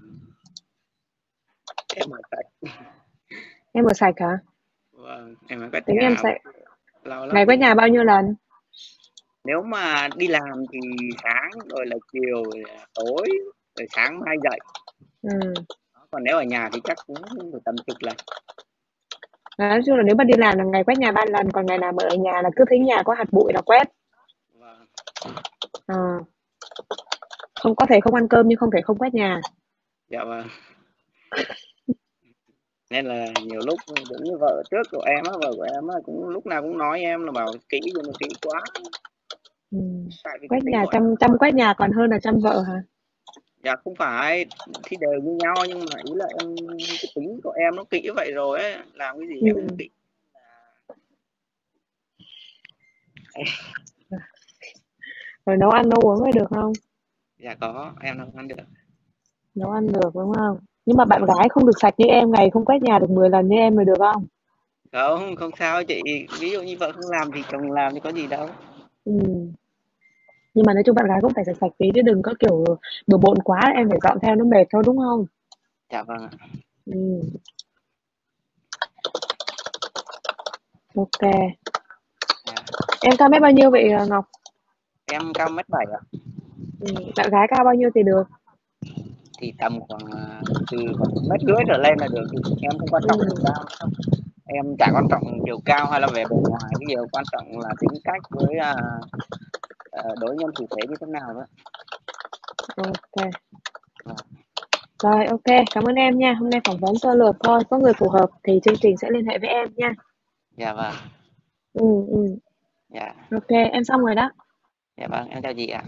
Speaker 4: em ở sạch.
Speaker 3: Em ở sạch hả?
Speaker 4: Vâng, em ở quét
Speaker 3: Tính em
Speaker 4: nhà
Speaker 3: sạch.
Speaker 4: lâu lắm.
Speaker 3: Ngày quét nhà bao nhiêu lần?
Speaker 4: Nếu mà đi làm thì sáng, rồi là chiều, rồi là tối, rồi sáng mai dậy.
Speaker 3: Ừ.
Speaker 4: Còn nếu ở nhà thì chắc cũng được tầm chục lần.
Speaker 3: Nói chung là nếu mà đi làm là ngày quét nhà ba lần, còn ngày nào mà ở nhà là cứ thấy nhà có hạt bụi là quét.
Speaker 4: Vâng.
Speaker 3: À. Không có thể không ăn cơm nhưng không thể không quét nhà.
Speaker 4: Dạ vâng. Nên là nhiều lúc giống như vợ trước của em á, vợ của em á cũng lúc nào cũng nói em là bảo kỹ nhưng mà kỹ quá.
Speaker 3: Ừ.
Speaker 4: Tại vì cái
Speaker 3: Quét
Speaker 4: tính
Speaker 3: nhà
Speaker 4: của em,
Speaker 3: chăm chăm quét nhà còn hơn là chăm vợ hả?
Speaker 4: dạ không phải thì đều như nhau, nhưng mà ý là em cái tính của em nó kỹ vậy rồi ấy, làm cái gì em cũng
Speaker 3: Ừ.
Speaker 4: kỹ.
Speaker 3: Rồi nấu ăn nấu uống phải được không?
Speaker 4: Dạ có, em đâu ăn được.
Speaker 3: Nấu ăn được đúng không? Nhưng mà bạn
Speaker 4: Dạ.
Speaker 3: gái không được sạch như em, ngày không quét nhà được mười lần như em mới được không?
Speaker 4: Không, không sao chị, ví dụ như vợ không làm thì chồng làm thì có gì đâu.
Speaker 3: Ừ. Nhưng mà nói chung bạn gái cũng phải sạch sạch tí chứ đừng có kiểu bừa bộn quá em phải dọn theo nó mệt thôi đúng không?
Speaker 4: Dạ vâng ạ.
Speaker 3: Ừ. Ok.
Speaker 4: Dạ.
Speaker 3: Em cao mét bao nhiêu vậy Ngọc?
Speaker 4: Em cao mét bảy ạ.
Speaker 3: Ừ. Bạn gái cao bao nhiêu thì được?
Speaker 4: Thì tầm khoảng à, từ khoảng mét rưỡi trở lên là được. Em không quan trọng chiều
Speaker 3: Ừ.
Speaker 4: cao đâu. Em chả quan trọng chiều cao hay là vẻ bề ngoài, cái điều quan trọng là tính cách với à, à, đối nhân xử thế như thế nào đó.
Speaker 3: Ok.
Speaker 4: Vâng.
Speaker 3: Rồi ok, cảm ơn em nha. Hôm nay phỏng vấn sơ lược thôi, có người phù hợp thì chương trình sẽ liên hệ với em nha.
Speaker 4: Dạ vâng.
Speaker 3: Ừ ừ.
Speaker 4: Dạ.
Speaker 3: Ok, em xong rồi đó.
Speaker 4: Dạ vâng, em chào chị ạ.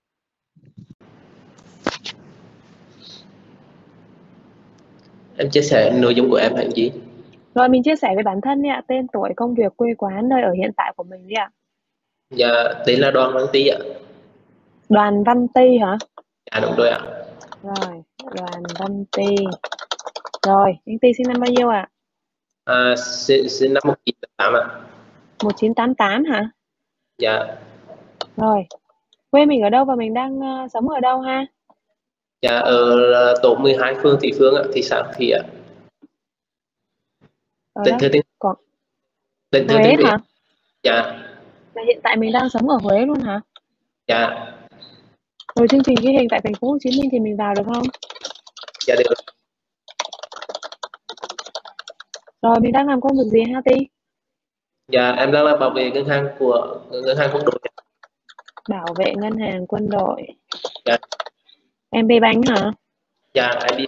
Speaker 5: Em chia sẻ nội dung của em hả anh chị?
Speaker 3: Rồi mình chia sẻ về bản thân đi ạ, tên tuổi, công việc, quê quán, nơi ở hiện tại của mình đi ạ.
Speaker 5: Dạ, tên là Đoàn Văn Tý ạ.
Speaker 3: Đoàn Văn Ty hả?
Speaker 5: Dạ đúng rồi ạ.
Speaker 3: Rồi, Đoàn Văn Ty. Rồi, anh Ty sinh năm bao nhiêu ạ?
Speaker 5: À, sinh, sinh năm một chín tám tám ạ.
Speaker 3: một chín tám tám hả?
Speaker 5: Dạ,
Speaker 3: Rồi, quê mình ở đâu và mình đang ờ, sống ở đâu ha?
Speaker 5: dạ ở tổ mười hai phường Thị Phương ạ, thị xã Thị ạ.
Speaker 3: Ở
Speaker 5: Tỉnh
Speaker 3: đâu?
Speaker 5: Thừa Thiên
Speaker 3: Còn
Speaker 5: tỉnh Thừa
Speaker 3: Huế
Speaker 5: Thiên Huế.
Speaker 3: hả?
Speaker 5: Dạ,
Speaker 3: Là hiện tại mình đang sống ở Huế luôn hả?
Speaker 5: dạ,
Speaker 3: Rồi chương trình ghi hình tại thành phố Hồ Chí Minh thì mình vào được không?
Speaker 5: dạ được.
Speaker 3: Rồi mình đang làm công việc gì ha Ty?
Speaker 5: Dạ, em đang là bảo vệ ngân hàng của ngân hàng quân đội.
Speaker 3: Bảo vệ ngân hàng quân đội.
Speaker 5: Dạ,
Speaker 3: Em bê bánh hả?
Speaker 5: dạ em đi.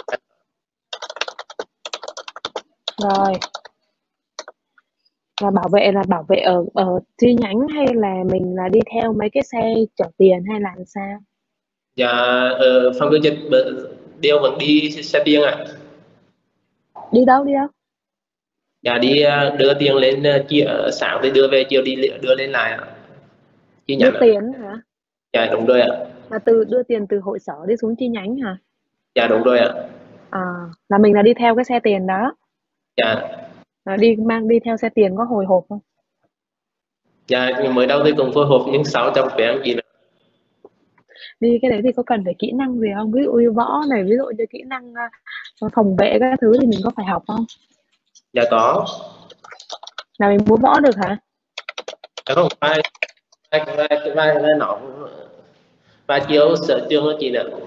Speaker 3: Rồi, là bảo vệ là bảo vệ ở ở chi nhánh hay là mình là đi theo mấy cái xe chở tiền hay là làm sao?
Speaker 5: Dạ, ở phòng giao dịch đều vẫn đi xe tiền ạ.
Speaker 3: Đi đâu đi đâu?
Speaker 5: Dạ đi à, đưa tiền lên à, chia sáng thì đưa về, chiều đi đưa lên lại ạ. Chi
Speaker 3: Đưa
Speaker 5: nhánh ạ.
Speaker 3: tiền hả?
Speaker 5: Dạ đúng rồi ạ.
Speaker 3: Là từ đưa tiền từ hội sở đi xuống chi nhánh hả?
Speaker 5: Dạ đúng rồi ạ.
Speaker 3: À, là mình là đi theo cái xe tiền đó.
Speaker 5: Dạ.
Speaker 3: À, đi mang đi theo xe tiền có hồi hộp không?
Speaker 5: Dạ mới đầu thì cũng phối hợp nhưng sau trong quen gì nữa.
Speaker 3: Đi cái đấy thì có cần phải kỹ năng gì không? Ví dụ như võ này, ví dụ như kỹ năng à, phòng vệ các thứ thì mình có phải học không?
Speaker 5: Dạ có.
Speaker 3: Là mình muốn võ được hả?
Speaker 5: Dạ không phải vai vai cái vai vai nó vai chiếu sở trường đó chị nữa.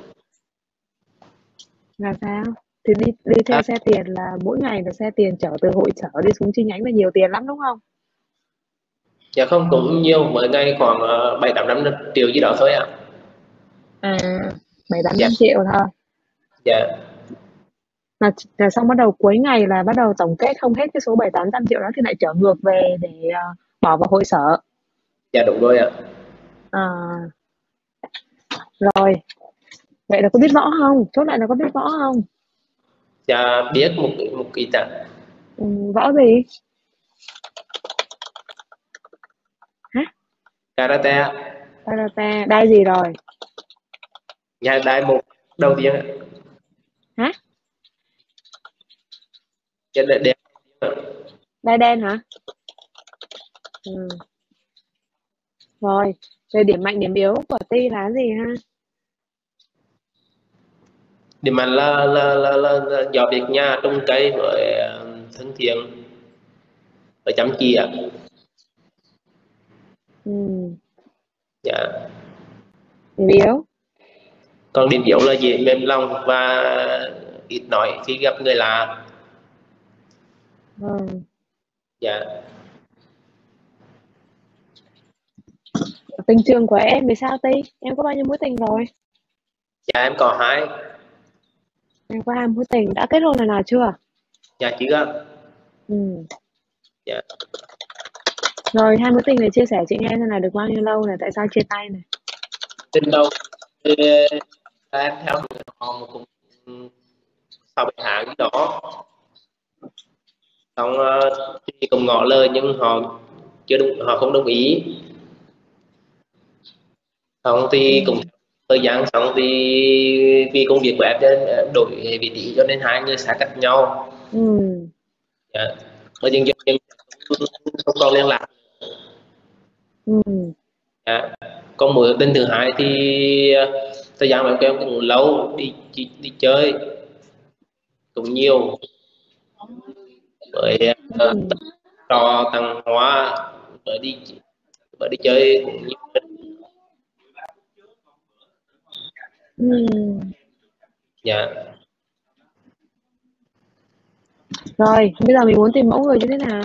Speaker 3: Là sao? Thì đi đi theo
Speaker 5: À,
Speaker 3: xe tiền là mỗi ngày là xe tiền chở từ hội sở đi xuống chi nhánh là nhiều tiền lắm đúng không?
Speaker 5: dạ không cũng nhiều, mỗi ngày khoảng ờ, bảy tám năm triệu gì đó thôi ạ.
Speaker 3: À, bảy tám
Speaker 5: Dạ
Speaker 3: trăm triệu thôi.
Speaker 5: Dạ.
Speaker 3: Là, là xong bắt đầu cuối ngày là bắt đầu tổng kết không hết cái số bảy tám trăm triệu đó thì lại trở ngược về để uh, bỏ vào hội sở.
Speaker 5: Dạ đúng rồi ạ.
Speaker 3: À, rồi vậy là có biết võ không? Chốt lại là có biết võ không?
Speaker 5: Dạ biết một một ít ạ.
Speaker 3: Ừ, võ gì? Hả?
Speaker 5: Karate ạ.
Speaker 3: Karate. Đai gì rồi?
Speaker 5: Dạ đai một đầu tiên ạ.
Speaker 3: Hả?
Speaker 5: Dạ đai đen.
Speaker 3: Đai đen hả? Ừ. Rồi, về điểm mạnh điểm yếu của Ti là gì ha?
Speaker 5: Điểm mạnh là là là là, là giỏi việc nhà, trồng cây với thân thiện và chăm chỉ ạ.
Speaker 3: Ừ.
Speaker 5: Dạ.
Speaker 3: Điểm yếu?
Speaker 5: Còn điểm yếu là dễ mềm lòng và ít nói khi gặp người lạ.
Speaker 3: Ừ.
Speaker 5: Dạ.
Speaker 3: Tình trường của em thì sao Ti? Em có bao nhiêu mối tình rồi?
Speaker 5: Dạ em có hai.
Speaker 3: Em có hai mối tình, đã kết hôn lần nào chưa?
Speaker 5: Dạ chưa ạ.
Speaker 3: Ừ.
Speaker 5: Dạ.
Speaker 3: Rồi hai mối tình này chia sẻ chị nghe xem là được bao nhiêu lâu này, tại sao chia tay này?
Speaker 5: Tình đầu thì em theo họ một cũng sau bảy tháng gì đó, xong uh, thì cũng ngỏ lời nhưng họ chưa đúng, họ không đồng ý. Xong thì
Speaker 3: Ừ.
Speaker 5: cũng thời gian xong thì vì công việc của em nên em đổi vị trí cho nên hai người xa cách nhau.
Speaker 3: Ừ.
Speaker 5: Dạ. Ở dần dần dần không còn liên lạc.
Speaker 3: Ừ.
Speaker 5: Dạ. Còn mối tình thứ hai thì uh, thời gian mà em cũng lâu đi, đi đi chơi cũng nhiều với uh,
Speaker 3: Ừ.
Speaker 5: trò tặng hoa với đi với đi chơi cũng nhiều.
Speaker 3: Ừ.
Speaker 5: Dạ.
Speaker 3: Rồi, bây giờ mình muốn tìm mẫu người như thế nào?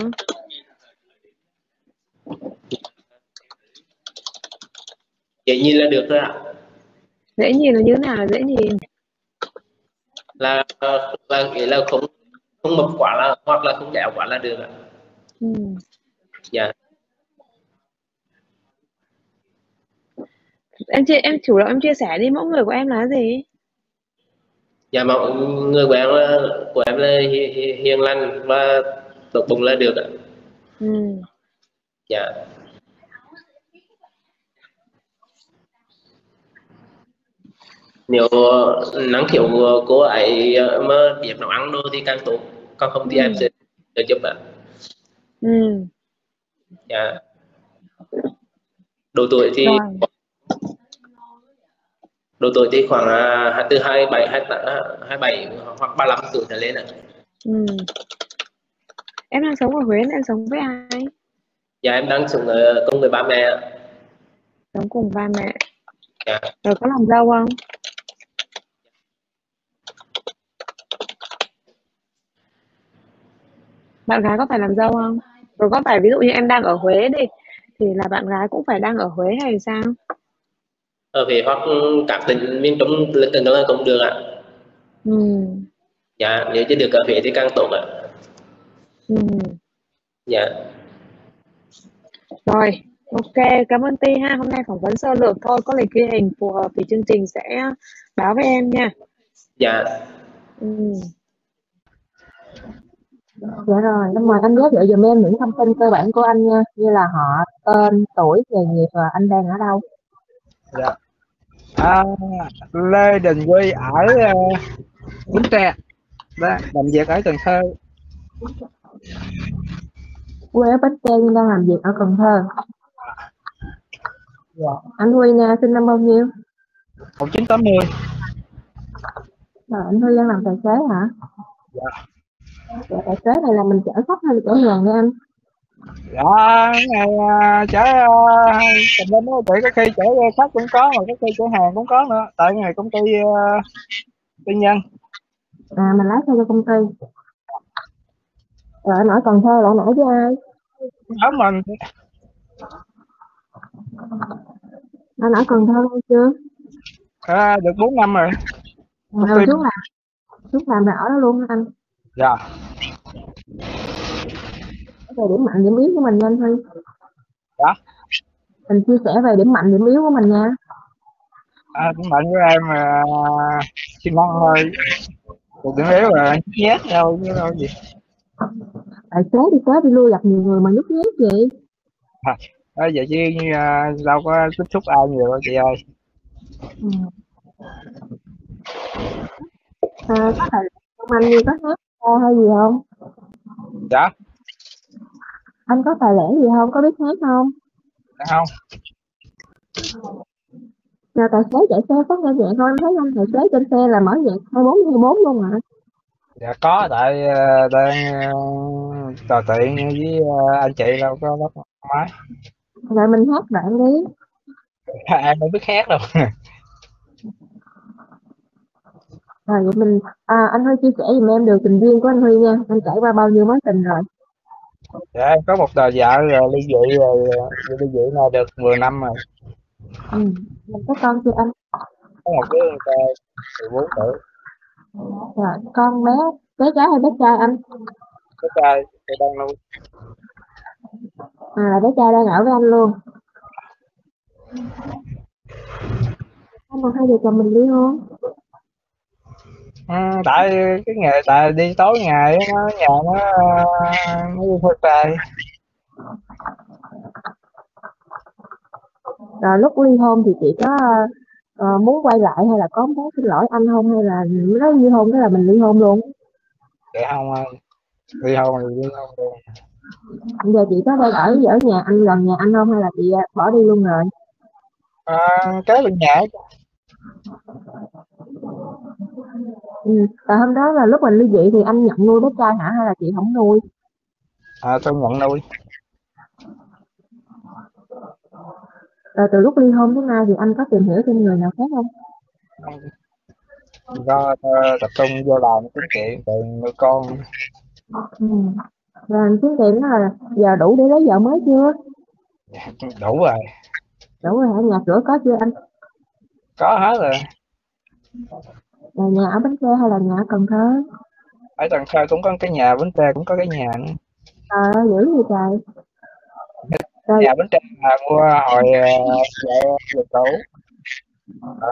Speaker 5: Dễ nhìn là được thôi ạ.
Speaker 3: Dễ nhìn là như thế nào là dễ nhìn?
Speaker 5: Là là nghĩa là không không mập quá là hoặc là không béo quá là được ạ.
Speaker 3: Ừ.
Speaker 5: Dạ.
Speaker 3: Em chia em chủ động em chia sẻ đi, mẫu người của em là gì?
Speaker 5: Dạ mà người của em là, của em là hi- hi- hiền lành và tốt bụng là được ạ.
Speaker 3: Ừ.
Speaker 5: Dạ. Nếu năng khiếu của cô ấy mà biết nấu ăn đồ thì càng tốt, còn không thì em
Speaker 3: Ừ.
Speaker 5: sẽ sẽ giúp ạ.
Speaker 3: Ừ.
Speaker 5: Dạ. Độ tuổi thì
Speaker 3: Rồi.
Speaker 5: độ tuổi thì khoảng à, từ hai mươi bảy hai mươi bảy hoặc ba mươi lăm tuổi trở lên ạ.
Speaker 3: Ừ. Em đang sống ở Huế, em sống với ai?
Speaker 5: Dạ em đang sống ở cùng người ba mẹ ạ.
Speaker 3: Sống cùng ba mẹ.
Speaker 5: Dạ.
Speaker 3: Rồi có làm dâu không? Bạn gái có phải làm dâu không? Rồi có phải ví dụ như em đang ở Huế đi thì là bạn gái cũng phải đang ở Huế hay sao?
Speaker 5: Ở Huế hoặc các tỉnh miền Trung lân cận là cũng được ạ.
Speaker 3: Ừ.
Speaker 5: Dạ nếu như được ở Huế thì càng tốt ạ.
Speaker 3: Ừ.
Speaker 5: Dạ.
Speaker 3: Rồi, ok, cảm ơn Ti ha. Hôm nay phỏng vấn sơ lược thôi, có lịch ghi hình phù hợp thì chương trình sẽ báo với em nha.
Speaker 5: Dạ.
Speaker 3: Ừ.
Speaker 6: Dạ rồi, em mời anh giới thiệu giùm em những thông tin cơ bản của anh nha, như là họ, tên, tuổi, nghề nghiệp và anh đang ở đâu.
Speaker 7: Dạ. À, Lê Đình Quy ở uh, Bến Tre, đó, làm việc ở Cần Thơ.
Speaker 6: Quê ở Bến Tre nhưng đang làm việc ở Cần Thơ.
Speaker 7: Dạ.
Speaker 6: Anh Huy nha, sinh năm bao nhiêu?
Speaker 7: một chín tám mươi.
Speaker 6: Rồi, anh Huy đang làm tài xế hả?
Speaker 7: Dạ.
Speaker 6: Dạ, tài xế này là mình chở khách hay là chở hàng nha anh?
Speaker 7: Dạ, ngày uh, chở uh, tùm lum đó, chỉ có khi chở khách cũng có, mà có khi chở hàng cũng có nữa, tại ngày công ty uh, tư nhân.
Speaker 6: À, mình lái xe cho công ty. Rồi anh ở Cần Thơ là anh ở với ai?
Speaker 7: Ở mình.
Speaker 6: Anh ở Cần Thơ lâu chưa?
Speaker 7: À, được bốn năm rồi. công
Speaker 6: Rồi
Speaker 7: ty.
Speaker 6: xuống làm xuống làm là ở đó luôn hả anh?
Speaker 7: Dạ.
Speaker 6: Về điểm mạnh điểm yếu của mình nha anh Huy.
Speaker 7: Dạ.
Speaker 6: Mình chia sẻ về điểm mạnh điểm yếu của mình nha.
Speaker 7: À, điểm mạnh của em là siêng năng thôi. Còn điểm yếu là nhát nhau chứ đâu gì.
Speaker 6: Tài xế đi tới đi lui gặp nhiều người mà nhút nhát vậy.
Speaker 7: À, à, vậy chứ à, đâu có tiếp xúc ai nhiều đâu chị ơi.
Speaker 6: Ừ. À, có thể không anh như có hát hay gì không?
Speaker 7: Dạ.
Speaker 6: Anh có tài lẻ gì không? Có biết hát không?
Speaker 7: Dạ không.
Speaker 6: Nào tài xế chạy xe có nghe nhạc thôi, em thấy anh tài xế trên xe là mở nhạc hai mươi bốn trên hai mươi bốn luôn hả?
Speaker 7: Dạ có, tại uh, đang uh, trò chuyện với uh, anh chị đâu có lắp máy.
Speaker 6: Rồi mình hát đoạn đi.
Speaker 7: Em đâu biết hát đâu.
Speaker 6: Rồi vậy mình à, anh Huy chia sẻ giùm em đường tình duyên của anh Huy nha. Anh trải qua bao nhiêu mối tình rồi?
Speaker 7: Dạ em có một đời vợ rồi ly dị rồi, ly dị này được mười năm rồi.
Speaker 6: Ừ. Mình có con chưa anh?
Speaker 7: Có một đứa con trai mười bốn tuổi.
Speaker 6: Rồi con bé bé gái hay bé trai anh?
Speaker 7: Bé trai tôi đang nuôi.
Speaker 6: À bé trai đang ở với anh luôn. Anh mà hai vợ chồng mình ly hôn?
Speaker 7: Ừ, tại cái nghề tại đi tối ngày nó nhà nó nó đi theo trai.
Speaker 6: Rồi lúc ly hôn thì chị có uh, muốn quay lại hay là có muốn xin lỗi anh không, hay là nói ly hôn cái là mình ly hôn luôn?
Speaker 7: Dạ không ơi, ly hôn thì ly hôn luôn.
Speaker 6: Giờ chị có đang ở ở nhà anh, gần nhà anh không hay là chị bỏ đi luôn rồi?
Speaker 7: À, cái bên nhà.
Speaker 6: Ừ. Và hôm đó là lúc mình ly dị thì anh nhận nuôi bé trai hả hay là chị không nuôi?
Speaker 7: À, tôi nhận nuôi.
Speaker 6: Rồi từ lúc ly hôn đến nay thì anh có tìm hiểu thêm người nào khác không?
Speaker 7: Do uh, tập trung vô làm kiếm tiền tiền nuôi con.
Speaker 6: Ừ. Rồi kiếm tiền đó là giờ đủ để lấy vợ mới chưa?
Speaker 7: Đủ rồi.
Speaker 6: Đủ rồi hả? Nhà cửa có chưa anh?
Speaker 7: Có hết rồi.
Speaker 6: Là nhà ở Bến Tre hay là nhà ở Cần Thơ?
Speaker 7: Ở Cần Thơ cũng có cái nhà, Bến Tre cũng có cái nhà nữa.
Speaker 6: Trời ơi dữ vậy trời. Rồi.
Speaker 7: Nhà Bến Tre là mua hồi vợ về cũ. À,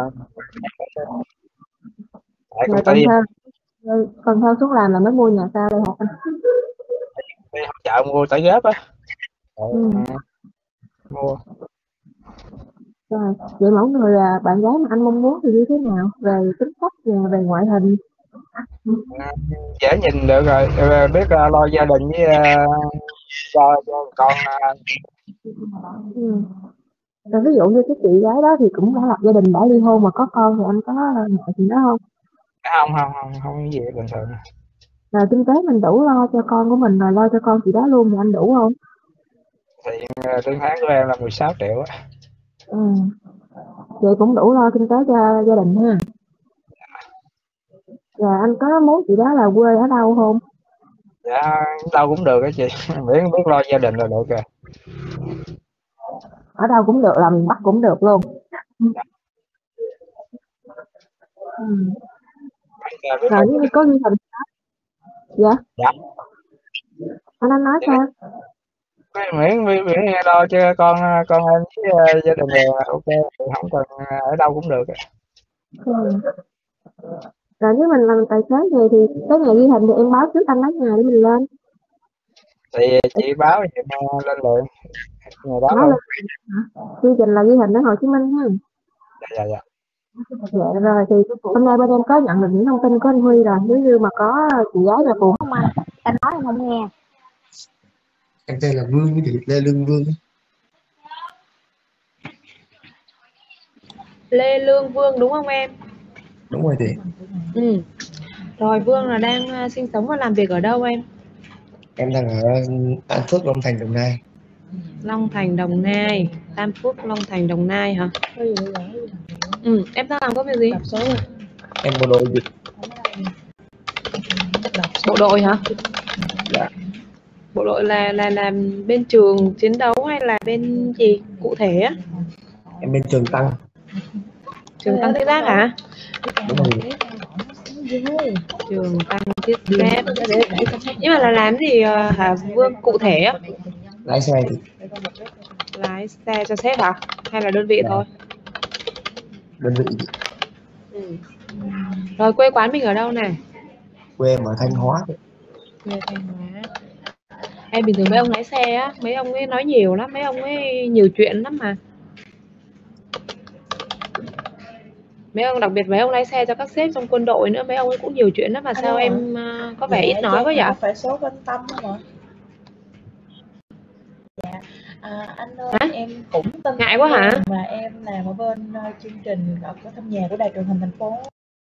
Speaker 7: tại công ty
Speaker 6: Cần Thơ, Cần Thơ xuống làm là mới mua nhà sao đây hả anh?
Speaker 7: đi hỗ trợ mua tỏi ghép á.
Speaker 6: Ừ.
Speaker 7: Mua.
Speaker 6: Rồi, vậy mẫu người là bạn gái mà anh mong muốn thì như thế nào? Về tính cách, về, về ngoại hình?
Speaker 7: À, dễ nhìn được rồi, biết uh, lo gia đình với uh, cho, cho con. Uh...
Speaker 6: Ừ. Rồi ví dụ như cái chị gái đó thì cũng đã lập gia đình, đã ly hôn mà có con thì anh có ngại gì đó không?
Speaker 7: Không, không, không, không cái gì bình thường.
Speaker 6: Rồi kinh tế mình đủ lo cho con của mình rồi lo cho con chị đó luôn thì anh đủ không?
Speaker 7: Thì uh, lương tháng của em là mười sáu triệu á.
Speaker 6: Ừ. Vậy cũng đủ lo kinh tế cho gia đình ha. Rồi anh có muốn chị đó là quê ở đâu không?
Speaker 7: Dạ đâu cũng được á chị, miễn biết lo gia đình là được rồi.
Speaker 6: Ở đâu cũng được, là miền Bắc cũng được luôn.
Speaker 7: Dạ.
Speaker 6: Ừ. Rồi nếu như có ghi hình dạ?
Speaker 7: Dạ.
Speaker 6: Anh anh nói sao?
Speaker 7: Miễn miễn miễn lo cho con con em với uh, gia đình là ok, không cần ở đâu cũng được.
Speaker 6: Ừ. Rồi nếu mình làm tài xế về thì tới ngày ghi hình thì em báo trước anh lấy ngày để mình lên.
Speaker 7: Thì chị báo thì em lên liền ngày đó luôn.
Speaker 6: Chương trình là ghi hình ở Hồ Chí Minh ha.
Speaker 7: Dạ dạ dạ.
Speaker 6: Dạ rồi thì hôm nay bên em có nhận được những thông tin của anh Huy rồi, nếu như mà có chị gái là phù không anh? Anh nói em không nghe.
Speaker 8: Anh tên là Vương với chị Lê Lương Vương.
Speaker 3: Lê Lương Vương đúng không em?
Speaker 8: Đúng rồi chị.
Speaker 3: Ừ. Rồi Vương là đang uh, sinh sống và làm việc ở đâu em?
Speaker 8: Em đang ở An Phước, Long Thành, Đồng Nai.
Speaker 3: Long Thành, Đồng Nai. Tam Phước, Long Thành, Đồng Nai hả? Ừ. Em đang làm công việc gì?
Speaker 8: Em bộ đội dịch.
Speaker 3: Bộ đội hả?
Speaker 8: Dạ.
Speaker 3: Bộ đội là là làm bên trường chiến đấu hay là bên gì cụ thể á?
Speaker 8: Em bên trường Tăng.
Speaker 3: Trường Tăng Thiết Giáp hả?
Speaker 8: Đúng rồi.
Speaker 3: Trường Tăng Thiết Giáp. Nhưng mà là làm gì ờ, hả Vương, cụ thể á?
Speaker 8: Lái xe thì
Speaker 3: Lái xe cho sếp hả? Hay là đơn vị
Speaker 8: là
Speaker 3: thôi?
Speaker 8: đơn vị thì
Speaker 3: Ừ. Rồi quê quán mình ở đâu này?
Speaker 8: quê em ở Thanh Hóa thì
Speaker 3: Quê Thanh Hóa. Em bình thường mấy ông lái xe á, mấy ông ấy nói nhiều lắm, mấy ông ấy nhiều chuyện lắm mà. Mấy ông đặc biệt mấy ông lái xe cho các sếp trong quân đội nữa, mấy ông ấy cũng nhiều chuyện lắm mà sao
Speaker 9: Alo ạ.
Speaker 3: em ờ, có vẻ
Speaker 9: Dạ,
Speaker 3: ít nói
Speaker 9: cho
Speaker 3: quá
Speaker 9: em
Speaker 3: vậy?
Speaker 9: có phải số bên Tâm không ạ? Dạ, à, anh ơi,
Speaker 3: Hả?
Speaker 9: em cũng tên
Speaker 3: Ngại quá hả?
Speaker 9: mà em làm ở bên ờ, chương trình ở có thăm nhà của đài truyền hình thành phố.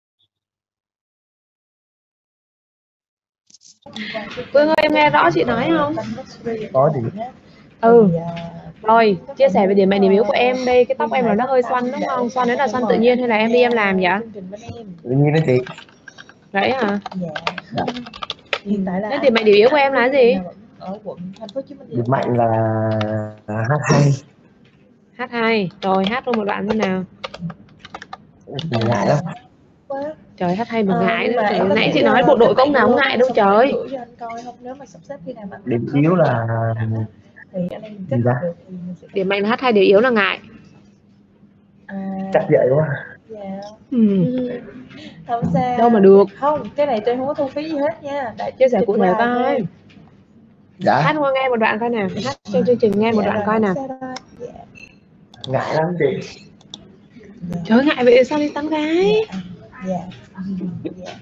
Speaker 3: Vương ơi, em nghe rõ chị nói không?
Speaker 8: có gì
Speaker 3: Ừ.
Speaker 9: Thì, ờ,
Speaker 3: Rồi, chia sẻ về điểm mạnh điểm yếu của em đây. Cái tóc em là nó hơi xoăn đúng không? Xoăn đấy là xoăn tự nhiên hay là em đi em làm vậy?
Speaker 9: chương trình bên em.
Speaker 8: tự nhiên đó chị.
Speaker 3: Đấy hả?
Speaker 9: Dạ.
Speaker 8: Dạ.
Speaker 9: Hiện tại là
Speaker 3: Thế
Speaker 9: anh
Speaker 3: điểm mạnh điểm yếu của em là gì?
Speaker 9: ở quận thành phố Hồ Chí Minh.
Speaker 8: Điểm mạnh là hát hay,
Speaker 3: Hát hay. Rồi hát luôn một đoạn xem nào.
Speaker 8: ngại lắm.
Speaker 3: Trời, hát hay mà
Speaker 9: Ờ,
Speaker 3: ngại
Speaker 9: nhưng
Speaker 3: nữa.
Speaker 9: mà
Speaker 3: Trời,
Speaker 9: em có
Speaker 3: nãy
Speaker 9: thể,
Speaker 3: chị nói
Speaker 9: ờ,
Speaker 3: bộ đội
Speaker 9: kết
Speaker 3: công
Speaker 9: bạn
Speaker 3: nào cũng
Speaker 9: Zalo
Speaker 3: ngại
Speaker 9: anh,
Speaker 3: đâu
Speaker 9: xong rồi em
Speaker 3: trời.
Speaker 9: gửi cho anh coi không, nếu mà sắp xếp khi nào mà anh
Speaker 8: Điểm
Speaker 9: có
Speaker 8: yếu
Speaker 9: thời
Speaker 8: là
Speaker 9: gian thì anh em kết
Speaker 8: gì
Speaker 9: hợp
Speaker 8: ta?
Speaker 9: được thì mình sẽ
Speaker 3: Điểm mạnh là hát hay, điểm yếu là ngại.
Speaker 9: à,
Speaker 8: Chắc vậy quá.
Speaker 9: dạ.
Speaker 3: Ừ.
Speaker 9: Không sao.
Speaker 3: Đâu mà được.
Speaker 9: Không, cái này tôi không có thu phí gì hết nha. Đại
Speaker 3: Chia sẻ
Speaker 9: chương
Speaker 3: cụ
Speaker 9: trình
Speaker 3: thể
Speaker 9: live
Speaker 3: coi.
Speaker 9: thôi.
Speaker 8: Dạ,
Speaker 3: Hát qua nghe một đoạn coi nào. Hát cho chương trình nghe một
Speaker 9: Dạ
Speaker 3: đoạn
Speaker 9: rồi,
Speaker 3: coi
Speaker 9: không
Speaker 3: nào.
Speaker 9: sao đâu. Dạ.
Speaker 8: ngại lắm chị.
Speaker 9: Dạ.
Speaker 3: Trời, ngại vậy sao đi tán gái?
Speaker 9: Dạ. Dạ.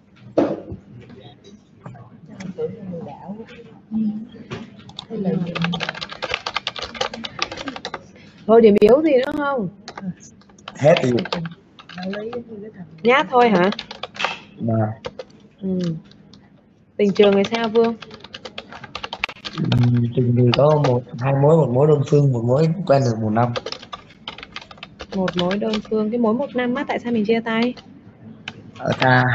Speaker 9: Em tưởng là lừa đảo. Thế là
Speaker 3: Rồi điểm yếu gì nữa không?
Speaker 8: Hết thì
Speaker 9: đạo lý giống như cái thằng
Speaker 3: Nhát thôi hả?
Speaker 8: mà
Speaker 3: Ừ. Tình trường thì sao Vương?
Speaker 8: ừm, tình thì có một hai mối, một mối đơn phương, một mối quen được một năm.
Speaker 3: Một mối đơn phương, cái mối một năm á, tại sao mình chia tay?
Speaker 8: Ở xa.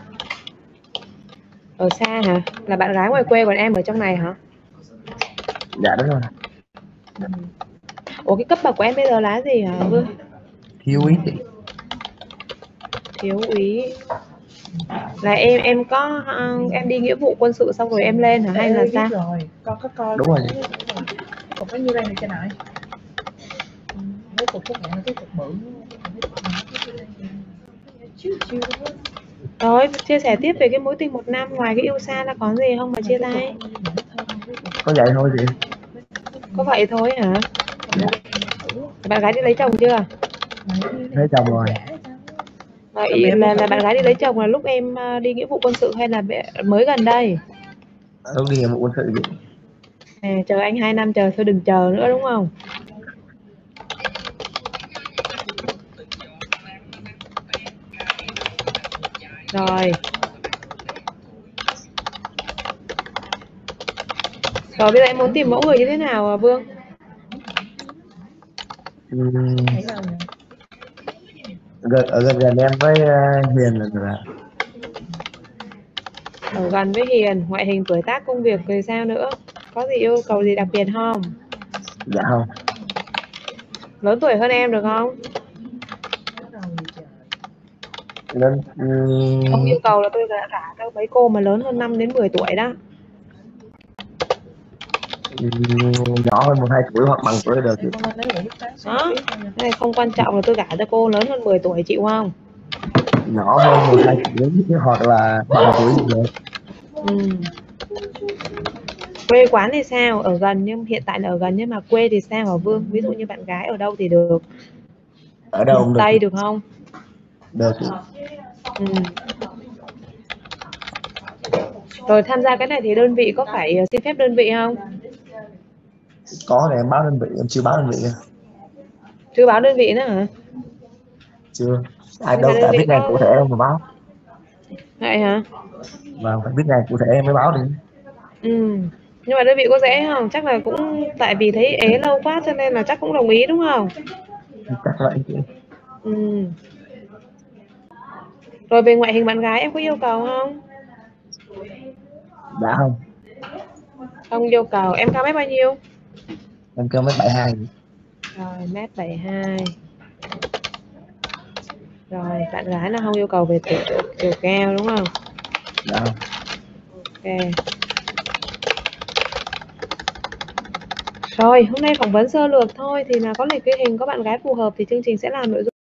Speaker 3: Ở xa hả? Là bạn gái ngoài quê còn em ở trong này hả?
Speaker 8: Dạ đúng rồi.
Speaker 3: Ừ. Ủa cái cấp bậc của em bây giờ là gì hả Vương?
Speaker 8: Thiếu ý chị.
Speaker 3: Thiếu úy. Là em em có uh, em đi nghĩa vụ quân sự xong rồi em lên hả hay là
Speaker 9: biết
Speaker 3: sao?
Speaker 9: rồi, con có coi
Speaker 8: Đúng rồi chị.
Speaker 9: còn có nhiêu đây này cho nội. Mấy cục thuốc ngạn cái cục bự.
Speaker 3: Rồi chia sẻ tiếp về cái mối tình một năm, ngoài cái yêu xa là có gì không mà chia tay?
Speaker 8: Có vậy thôi chị.
Speaker 3: Có vậy thôi hả? Bạn gái đi lấy chồng chưa?
Speaker 8: Thấy chồng rồi.
Speaker 3: Vậy là là bạn gái đi lấy chồng là lúc em uh, đi nghĩa vụ quân sự hay là mới gần đây?
Speaker 8: Lúc đi nghĩa vụ quân sự chị.
Speaker 3: À, chờ anh hai năm chờ thôi đừng chờ nữa đúng không? Rồi. Rồi bây giờ em muốn tìm mẫu người như thế nào à, Vương?
Speaker 8: Uhm, gần ở gần gần em với uh, Hiền là được.
Speaker 3: Ở gần với Hiền, ngoại hình tuổi tác công việc rồi sao nữa? Có gì yêu cầu gì đặc biệt không?
Speaker 8: Dạ không.
Speaker 3: Lớn tuổi hơn em được không?
Speaker 8: Nên um,
Speaker 3: Không yêu cầu là tôi đã cả các mấy cô mà lớn hơn năm đến mười tuổi đó.
Speaker 8: um, nhỏ hơn một hai tuổi hoặc bằng tuổi được chị.
Speaker 3: Đó, cái này không quan trọng là tôi gả cho cô lớn hơn mười tuổi chịu không?
Speaker 8: Nhỏ hơn một hai tuổi hoặc là bằng tuổi được.
Speaker 3: Ừ. Quê quán thì sao? Ở gần nhưng hiện tại là ở gần nhưng mà quê thì sao hả Vương? Ví dụ như bạn gái ở đâu thì được?
Speaker 8: Ở đâu cũng được.
Speaker 3: Tây được không?
Speaker 8: Được chị.
Speaker 3: Ừ. Rồi tham gia cái này thì đơn vị có phải xin phép đơn vị không?
Speaker 8: Có thì em báo đơn vị, em chưa báo đơn vị.
Speaker 3: Chưa báo đơn vị nữa hả?
Speaker 8: Chưa. Ai
Speaker 3: Nhưng
Speaker 8: đâu
Speaker 3: mà
Speaker 8: phải
Speaker 3: đơn
Speaker 8: biết
Speaker 3: vị
Speaker 8: ngày
Speaker 3: có...
Speaker 8: cụ thể em mà báo.
Speaker 3: Vậy hả?
Speaker 8: Vâng, phải biết ngày cụ thể em mới báo đi.
Speaker 3: Ừ. Nhưng mà đơn vị có dễ không? Chắc là cũng tại vì thấy ế lâu quá cho nên là chắc cũng đồng ý đúng không?
Speaker 8: Chắc vậy chị.
Speaker 3: Ừ. Rồi về ngoại hình bạn gái em có yêu cầu không?
Speaker 8: Đã không.
Speaker 3: Không yêu cầu. Em cao mét bao nhiêu?
Speaker 8: Em kêu mấy bảy hai.
Speaker 3: Rồi mét bảy hai. Rồi, bạn gái nào không yêu cầu về tuổi chiều, chiều cao đúng không?
Speaker 8: Dạ.
Speaker 3: Ok. Rồi, hôm nay phỏng vấn sơ lược thôi thì là có lịch ghi hình có bạn gái phù hợp thì chương trình sẽ làm nội dung